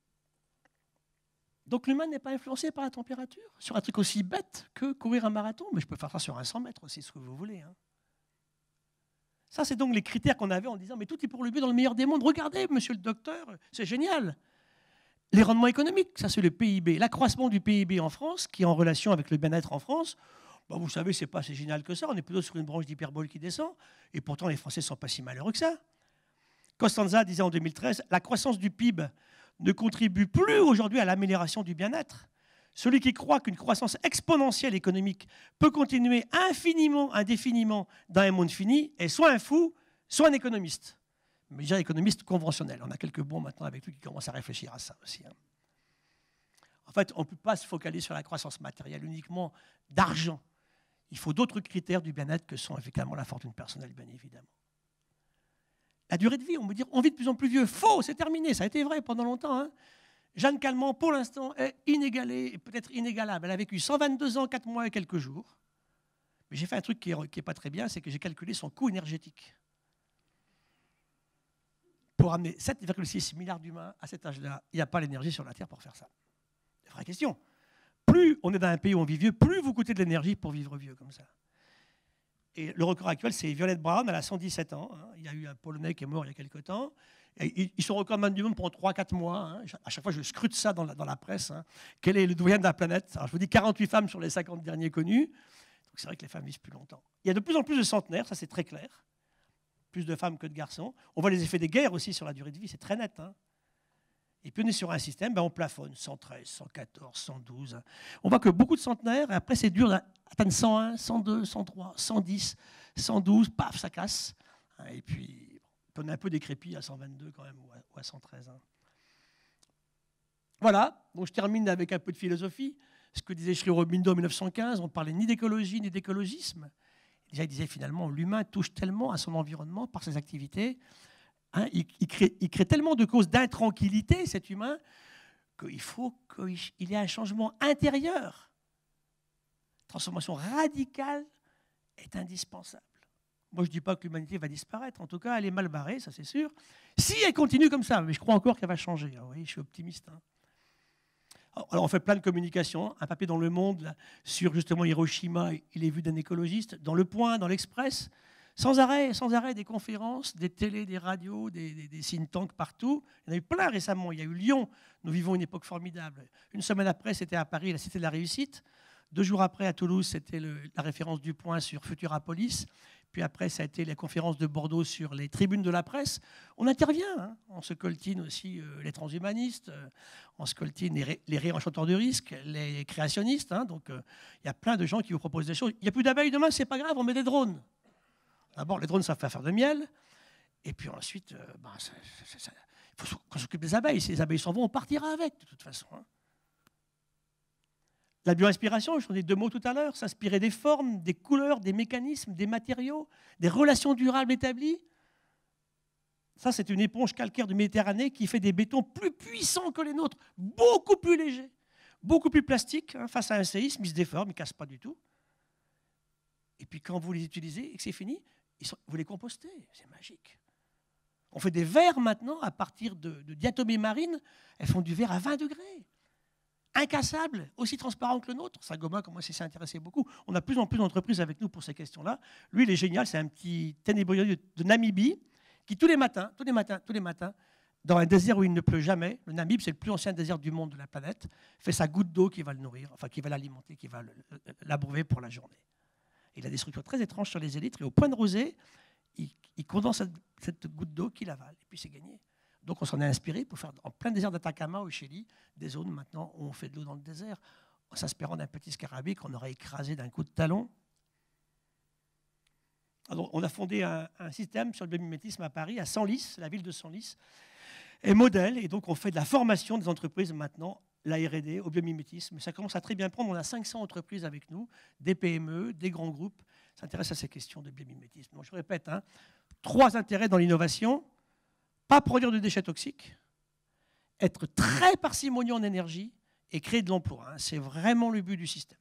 Donc l'humain n'est pas influencé par la température, sur un truc aussi bête que courir un marathon, mais je peux faire ça sur un 100 mètres aussi, ce que vous voulez. Hein. Ça, c'est donc les critères qu'on avait en disant, mais tout est pour le but dans le meilleur des mondes. Regardez, monsieur le docteur, c'est génial. Les rendements économiques, ça c'est le PIB. L'accroissement du PIB en France, qui est en relation avec le bien-être en France, ben, vous savez, ce n'est pas si génial que ça. On est plutôt sur une branche d'hyperbole qui descend, et pourtant les Français ne sont pas si malheureux que ça. Costanza disait en 2013, la croissance du PIB ne contribue plus aujourd'hui à l'amélioration du bien-être. Celui qui croit qu'une croissance exponentielle économique peut continuer infiniment, indéfiniment dans un monde fini est soit un fou, soit un économiste. Mais déjà économiste conventionnel. On a quelques bons maintenant avec lui qui commencent à réfléchir à ça aussi. Hein. En fait, on ne peut pas se focaliser sur la croissance matérielle uniquement d'argent. Il faut d'autres critères du bien-être que sont effectivement la fortune personnelle, bien évidemment. La durée de vie, on me dit, on vit de plus en plus vieux. Faux, c'est terminé. Ça a été vrai pendant longtemps. Hein. Jeanne Calment, pour l'instant, est inégalée et peut-être inégalable. Elle a vécu 122 ans, 4 mois et quelques jours. Mais j'ai fait un truc qui n'est pas très bien, c'est que j'ai calculé son coût énergétique. Pour amener 7,6 milliards d'humains à cet âge-là, il n'y a pas l'énergie sur la Terre pour faire ça. C'est une vraie question. Plus on est dans un pays où on vit vieux, plus vous coûtez de l'énergie pour vivre vieux comme ça. Et le record actuel, c'est Violette Brown, elle a 117 ans. Hein. Il y a eu un Polonais qui est mort il y a quelques temps. Et ils sont recordman du monde pendant 3-4 mois. Hein. À chaque fois, je scrute ça dans la presse. Hein. Quel est le doyen de la planète? Alors, je vous dis 48 femmes sur les 50 derniers connus. Donc c'est vrai que les femmes vivent plus longtemps. Il y a de plus en plus de centenaires, ça c'est très clair. Plus de femmes que de garçons. On voit les effets des guerres aussi sur la durée de vie, c'est très net. Hein. Et puis on est sur un système, on plafonne 113, 114, 112. On voit que beaucoup de centenaires, et après c'est dur d'atteindre 101, 102, 103, 110, 112, paf, ça casse. Et puis on est un peu décrépit à 122 quand même, ou à 113. Voilà, donc je termine avec un peu de philosophie. Ce que disait Sri-Aurobindo en 1915, on ne parlait ni d'écologie ni d'écologisme. Déjà, il disait finalement, l'humain touche tellement à son environnement par ses activités. Il crée tellement de causes d'intranquillité, cet humain, qu'il faut qu'il y ait un changement intérieur. Transformation radicale est indispensable. Moi, je ne dis pas que l'humanité va disparaître. En tout cas, elle est mal barrée, ça c'est sûr. Si elle continue comme ça, mais je crois encore qu'elle va changer. Vous voyez, je suis optimiste. Alors, on fait plein de communications. Un papier dans Le Monde là, sur justement Hiroshima, il est vu d'un écologiste. Dans Le Point, dans l'Express, sans arrêt, des conférences, des télés, des radios, des think tanks partout. Il y en a eu plein récemment. Il y a eu Lyon. Nous vivons une époque formidable. Une semaine après, c'était à Paris, la Cité de la Réussite. 2 jours après, à Toulouse, c'était la référence du Point sur Futurapolis. Puis après, ça a été la conférence de Bordeaux sur les tribunes de la presse. On intervient. On se coltine aussi les transhumanistes, on se coltine les réenchanteurs de risques, les créationnistes. Donc, il y a plein de gens qui vous proposent des choses. Il n'y a plus d'abeilles demain, c'est pas grave, on met des drones. D'abord, les drones, ça fait faire de miel. Et puis ensuite, il faut qu'on s'occupe des abeilles. Si les abeilles s'en vont, on partira avec, de toute façon. La bioinspiration, je vous ai 2 mots tout à l'heure, s'inspirer des formes, des couleurs, des mécanismes, des matériaux, des relations durables établies. Ça, c'est une éponge calcaire de Méditerranée qui fait des bétons plus puissants que les nôtres, beaucoup plus légers, beaucoup plus plastiques. Face à un séisme, ils se déforment, ils ne cassent pas du tout. Et puis quand vous les utilisez et que c'est fini, vous les compostez. C'est magique. On fait des verres maintenant à partir de diatomées marines. Elles font du verre à 20 degrés. Incassable, aussi transparent que le nôtre. Sagoma, comme moi, s'y intéressé beaucoup. On a de plus en plus d'entreprises avec nous pour ces questions-là. Lui, il est génial, c'est un petit ténébrieux de Namibie qui, tous les matins, dans un désert où il ne pleut jamais, le Namib, c'est le plus ancien désert du monde de la planète, fait sa goutte d'eau qui va le nourrir, enfin qui va l'alimenter, qui va l'abreuver pour la journée. Il a des structures très étranges sur les élytres et au point de rosée, il condense cette goutte d'eau qu'il avale. Et puis c'est gagné. Donc on s'en est inspiré pour faire en plein désert d'Atacama au Chili des zones maintenant où on fait de l'eau dans le désert en s'inspirant d'un petit scarabée qu'on aurait écrasé d'un coup de talon. Alors, on a fondé un système sur le biomimétisme à Paris, à Senlis, la ville de Senlis, est modèle et donc on fait de la formation des entreprises maintenant, la R&D au biomimétisme. Ça commence à très bien prendre, on a 500 entreprises avec nous, des PME, des grands groupes, s'intéressent à ces questions de biomimétisme. Donc je répète, 3 intérêts dans l'innovation. Pas produire de déchets toxiques, être très parcimonieux en énergie et créer de l'emploi. C'est vraiment le but du système.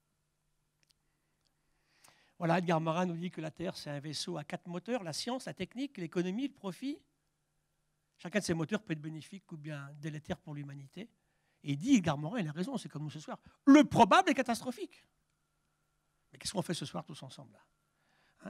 Voilà, Edgar Morin nous dit que la Terre, c'est un vaisseau à 4 moteurs, la science, la technique, l'économie, le profit. Chacun de ces moteurs peut être bénéfique ou bien délétère pour l'humanité. Et il dit, Edgar Morin, il a raison, c'est comme nous ce soir, le probable est catastrophique. Mais qu'est-ce qu'on fait ce soir tous ensemble là ?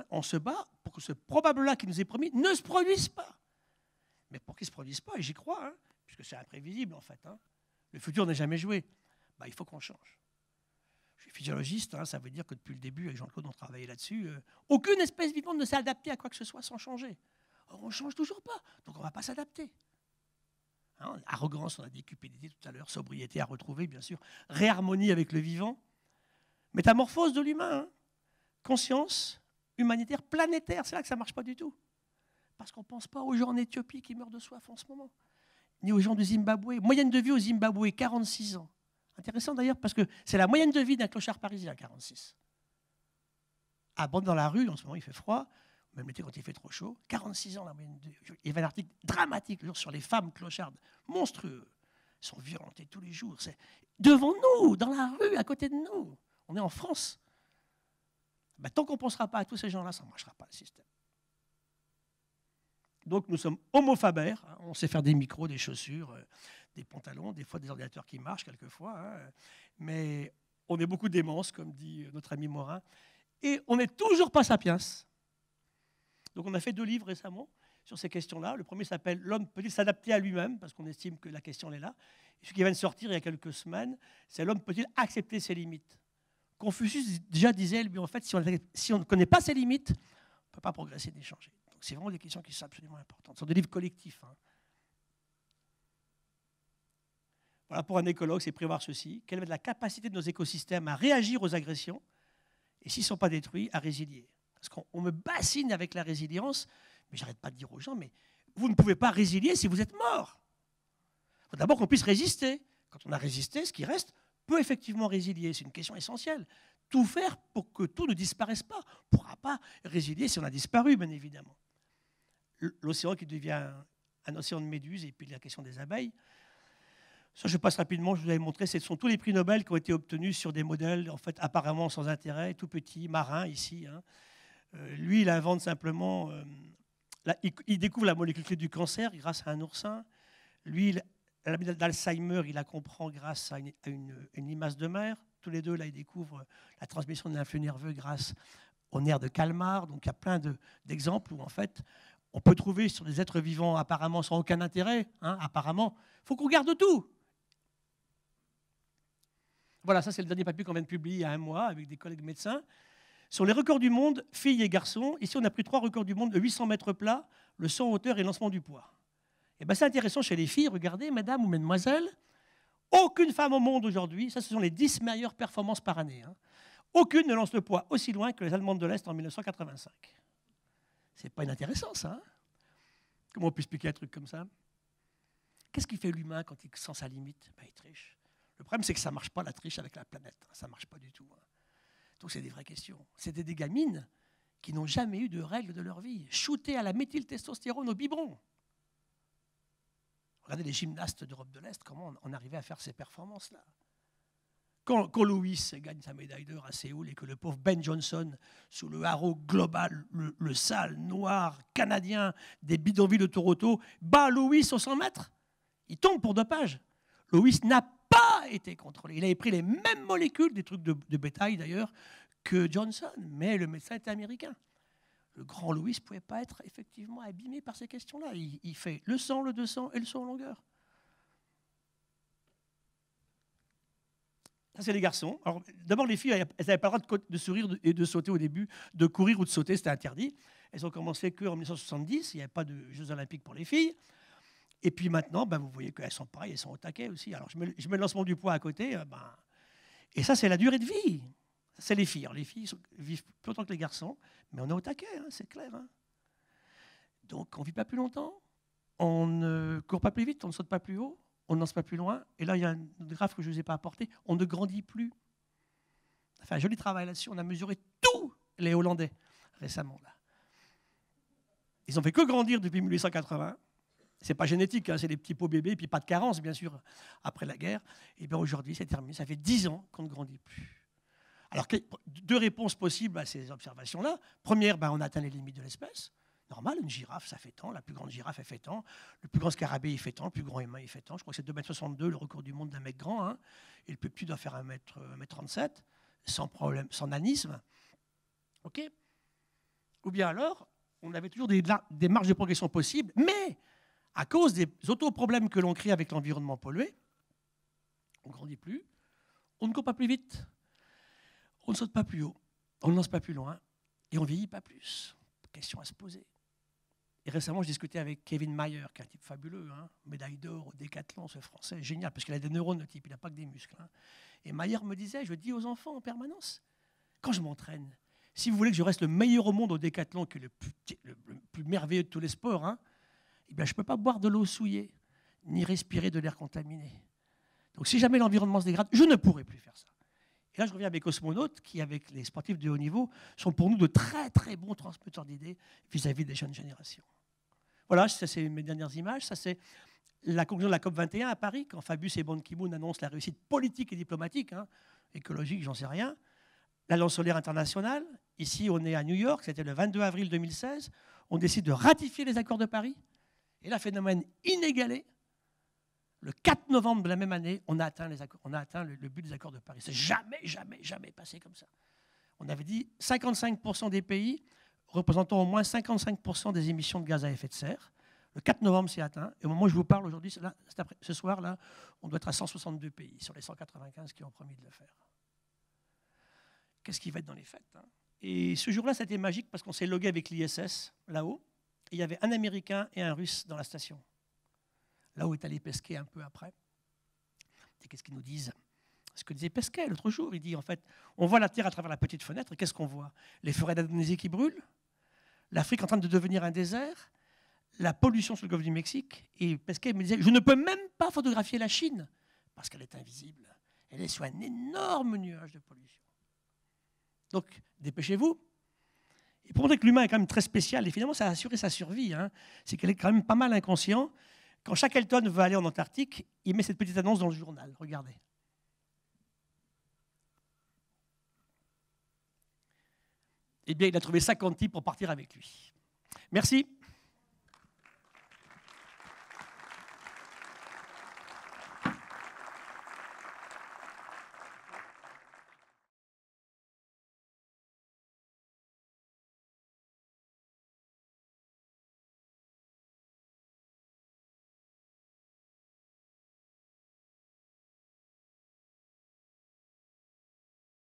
On se bat pour que ce probable-là qui nous est promis ne se produise pas. Mais pour qu'ils ne se produisent pas, et j'y crois, puisque c'est imprévisible en fait, le futur n'est jamais joué, il faut qu'on change. Je suis physiologiste, ça veut dire que depuis le début, avec Jean-Claude, on travaillait là-dessus, aucune espèce vivante ne s'est adaptée à quoi que ce soit sans changer. Or, on ne change toujours pas, donc on ne va pas s'adapter. Arrogance, on a dit cupidité tout à l'heure, sobriété à retrouver, bien sûr, réharmonie avec le vivant, métamorphose de l'humain, conscience humanitaire, planétaire, c'est là que ça ne marche pas du tout. Parce qu'on ne pense pas aux gens en Éthiopie qui meurent de soif en ce moment, ni aux gens du Zimbabwe. Moyenne de vie au Zimbabwe, 46 ans. Intéressant d'ailleurs, parce que c'est la moyenne de vie d'un clochard parisien, 46. À bande dans la rue, en ce moment il fait froid, même l'été quand il fait trop chaud, 46 ans la moyenne de vie. Il y avait un article dramatique sur les femmes clochardes, monstrueux. Elles sont violentées tous les jours. C'est devant nous, dans la rue, à côté de nous. On est en France. Tant qu'on ne pensera pas à tous ces gens-là, ça ne marchera pas le système. Donc nous sommes homo faber, on sait faire des micros, des chaussures, des pantalons, des fois des ordinateurs qui marchent quelquefois, mais on est beaucoup démence, comme dit notre ami Morin, et on n'est toujours pas sapiens. Donc on a fait 2 livres récemment sur ces questions-là. Le premier s'appelle « L'homme peut-il s'adapter à lui-même ?» parce qu'on estime que la question est là. Et ce qui vient de sortir il y a quelques semaines, c'est « L'homme peut-il accepter ses limites ?» Confucius déjà disait, lui, en fait, si on ne connaît pas ses limites, on ne peut pas progresser ni changer. C'est vraiment des questions qui sont absolument importantes. Ce sont des livres collectifs. Voilà, pour un écologue, c'est prévoir ceci. Quelle est la capacité de nos écosystèmes à réagir aux agressions et, s'ils ne sont pas détruits, à résilier. Parce qu'on me bassine avec la résilience, mais j'arrête pas de dire aux gens, mais vous ne pouvez pas résilier si vous êtes mort. Il faut d'abord qu'on puisse résister. Quand on a résisté, ce qui reste peut effectivement résilier. C'est une question essentielle. Tout faire pour que tout ne disparaisse pas. On ne pourra pas résilier si on a disparu, bien évidemment. L'océan qui devient un océan de méduses, et puis la question des abeilles. Ça, je passe rapidement, je vous avais montré, ce sont tous les prix Nobel qui ont été obtenus sur des modèles, en fait, apparemment sans intérêt, tout petits, marins, ici. Hein. Lui, il invente simplement... il découvre la molécule clé du cancer grâce à un oursin. Lui, la maladie d'Alzheimer, il la comprend grâce à une limace de mer. Tous les deux, là, ils découvrent la transmission de l'influx nerveux grâce au nerf de Calmar. Donc, il y a plein d'exemples où, en fait, on peut trouver sur des êtres vivants apparemment sans aucun intérêt, hein, apparemment. Il faut qu'on garde tout. Voilà, ça c'est le dernier papier qu'on vient de publier il y a un mois avec des collègues médecins. Sur les records du monde, filles et garçons, ici on a pris 3 records du monde de 800 mètres plats, le saut en hauteur et le lancement du poids. Et bien c'est intéressant chez les filles, regardez, mesdames ou mesdemoiselles, aucune femme au monde aujourd'hui, ça ce sont les 10 meilleures performances par année, hein, aucune ne lance le poids aussi loin que les Allemandes de l'Est en 1985. C'est pas inintéressant ça, hein. Comment on peut expliquer un truc comme ça? Qu'est-ce qui fait l'humain quand il sent sa limite? Ben, il triche. Le problème, c'est que ça ne marche pas, la triche avec la planète. Ça ne marche pas du tout. Donc, c'est des vraies questions. C'était des gamines qui n'ont jamais eu de règles de leur vie. Shootées à la méthyltestostérone au biberon. Regardez les gymnastes d'Europe de l'Est, comment on arrivait à faire ces performances-là. Quand Lewis gagne sa médaille d'or à Séoul et que le pauvre Ben Johnson, sous le haro global, le sale, noir, canadien des bidonvilles de Toronto, bat Lewis aux 100 mètres, il tombe pour dopage. Lewis n'a pas été contrôlé. Il avait pris les mêmes molécules, des trucs de bétail d'ailleurs, que Johnson, mais le médecin était américain. Le grand Lewis ne pouvait pas être effectivement abîmé par ces questions-là. Il fait le 100, le 200 et le saut en longueur. Ça, c'est les garçons. Alors, d'abord, les filles, elles n'avaient pas le droit de sourire et de sauter au début, de courir ou de sauter, c'était interdit. Elles ont commencé qu'en 1970, il n'y avait pas de Jeux Olympiques pour les filles. Et puis maintenant, ben, vous voyez qu'elles sont pareilles, elles sont au taquet aussi. Alors je mets le lancement du poids à côté. Et ça, c'est la durée de vie. C'est les filles. Alors, les filles vivent plus longtemps que les garçons, mais on est au taquet, hein, c'est clair. Hein. Donc on ne vit pas plus longtemps, on ne court pas plus vite, on ne saute pas plus haut, on ne lance pas plus loin. Et là, il y a un graphe que je ne vous ai pas apporté. On ne grandit plus. On a fait un joli travail là-dessus. On a mesuré tous les Hollandais récemment. Là. Ils n'ont fait que grandir depuis 1880. Ce n'est pas génétique, hein, c'est des petits pots bébés, et puis pas de carence, bien sûr, après la guerre. Et bien aujourd'hui, c'est terminé. Ça fait 10 ans qu'on ne grandit plus. Alors, 2 réponses possibles à ces observations-là. Première, ben, on atteint les limites de l'espèce. Normal, une girafe, ça fait tant. La plus grande girafe, elle fait tant. Le plus grand scarabée, il fait tant. Le plus grand humain, il fait tant. Je crois que c'est 2,62 m, le record du monde d'un mec grand. Hein. Et le plus petit doit faire 1,37 m, sans problème, sans nanisme. OK? Ou bien alors, on avait toujours des marges de progression possibles, mais à cause des autoproblèmes que l'on crée avec l'environnement pollué, on ne grandit plus, on ne court pas plus vite, on ne saute pas plus haut, on ne lance pas plus loin, et on ne vieillit pas plus. Question à se poser. Et récemment, je discutais avec Kevin Mayer, qui est un type fabuleux, hein, médaille d'or au décathlon, ce Français, génial, parce qu'il a des neurones, le type, il n'a pas que des muscles. Hein. Et Mayer me disait, je dis aux enfants en permanence, quand je m'entraîne, si vous voulez que je reste le meilleur au monde au décathlon, qui est le plus merveilleux de tous les sports, hein, eh bien, je ne peux pas boire de l'eau souillée, ni respirer de l'air contaminé. Donc si jamais l'environnement se dégrade, je ne pourrai plus faire ça. Et là, je reviens avec les cosmonautes, qui, avec les sportifs de haut niveau, sont pour nous de très, très bons transmetteurs d'idées vis-à-vis des jeunes générations. Voilà, ça c'est mes dernières images. Ça c'est la conclusion de la COP21 à Paris, quand Fabius et Ban Ki-moon annoncent la réussite politique et diplomatique, hein, écologique, j'en sais rien. L'Alliance solaire internationale, ici on est à New York, c'était le 22 avril 2016, on décide de ratifier les accords de Paris. Et là, phénomène inégalé, le 4 novembre de la même année, on a atteint le but des accords de Paris. C'est jamais, jamais, jamais passé comme ça. On avait dit 55% des pays représentant au moins 55% des émissions de gaz à effet de serre. Le 4 novembre, c'est atteint. Et au moment où je vous parle aujourd'hui, ce soir, là, on doit être à 162 pays sur les 195 qui ont promis de le faire. Qu'est-ce qui va être dans les fêtes, hein? Et ce jour-là, c'était magique parce qu'on s'est logué avec l'ISS, là-haut. Il y avait un Américain et un Russe dans la station. Là où est allé pesquer un peu après. Et qu'est-ce qu'ils nous disent? Ce que disait Pesquet l'autre jour. Il dit, en fait, on voit la Terre à travers la petite fenêtre, et qu'est-ce qu'on voit? Les forêts d'Indonésie qui brûlent, l'Afrique en train de devenir un désert, la pollution sur le golfe du Mexique. Et Pesquet me disait, je ne peux même pas photographier la Chine, parce qu'elle est invisible. Elle est sur un énorme nuage de pollution. Donc, dépêchez-vous. Et pour montrer que l'humain est quand même très spécial, et finalement, ça a assuré sa survie, hein, c'est qu'elle est quand même pas mal inconscient. Quand Shackleton veut aller en Antarctique, il met cette petite annonce dans le journal. Regardez. Eh bien, il a trouvé 50 types pour partir avec lui. Merci.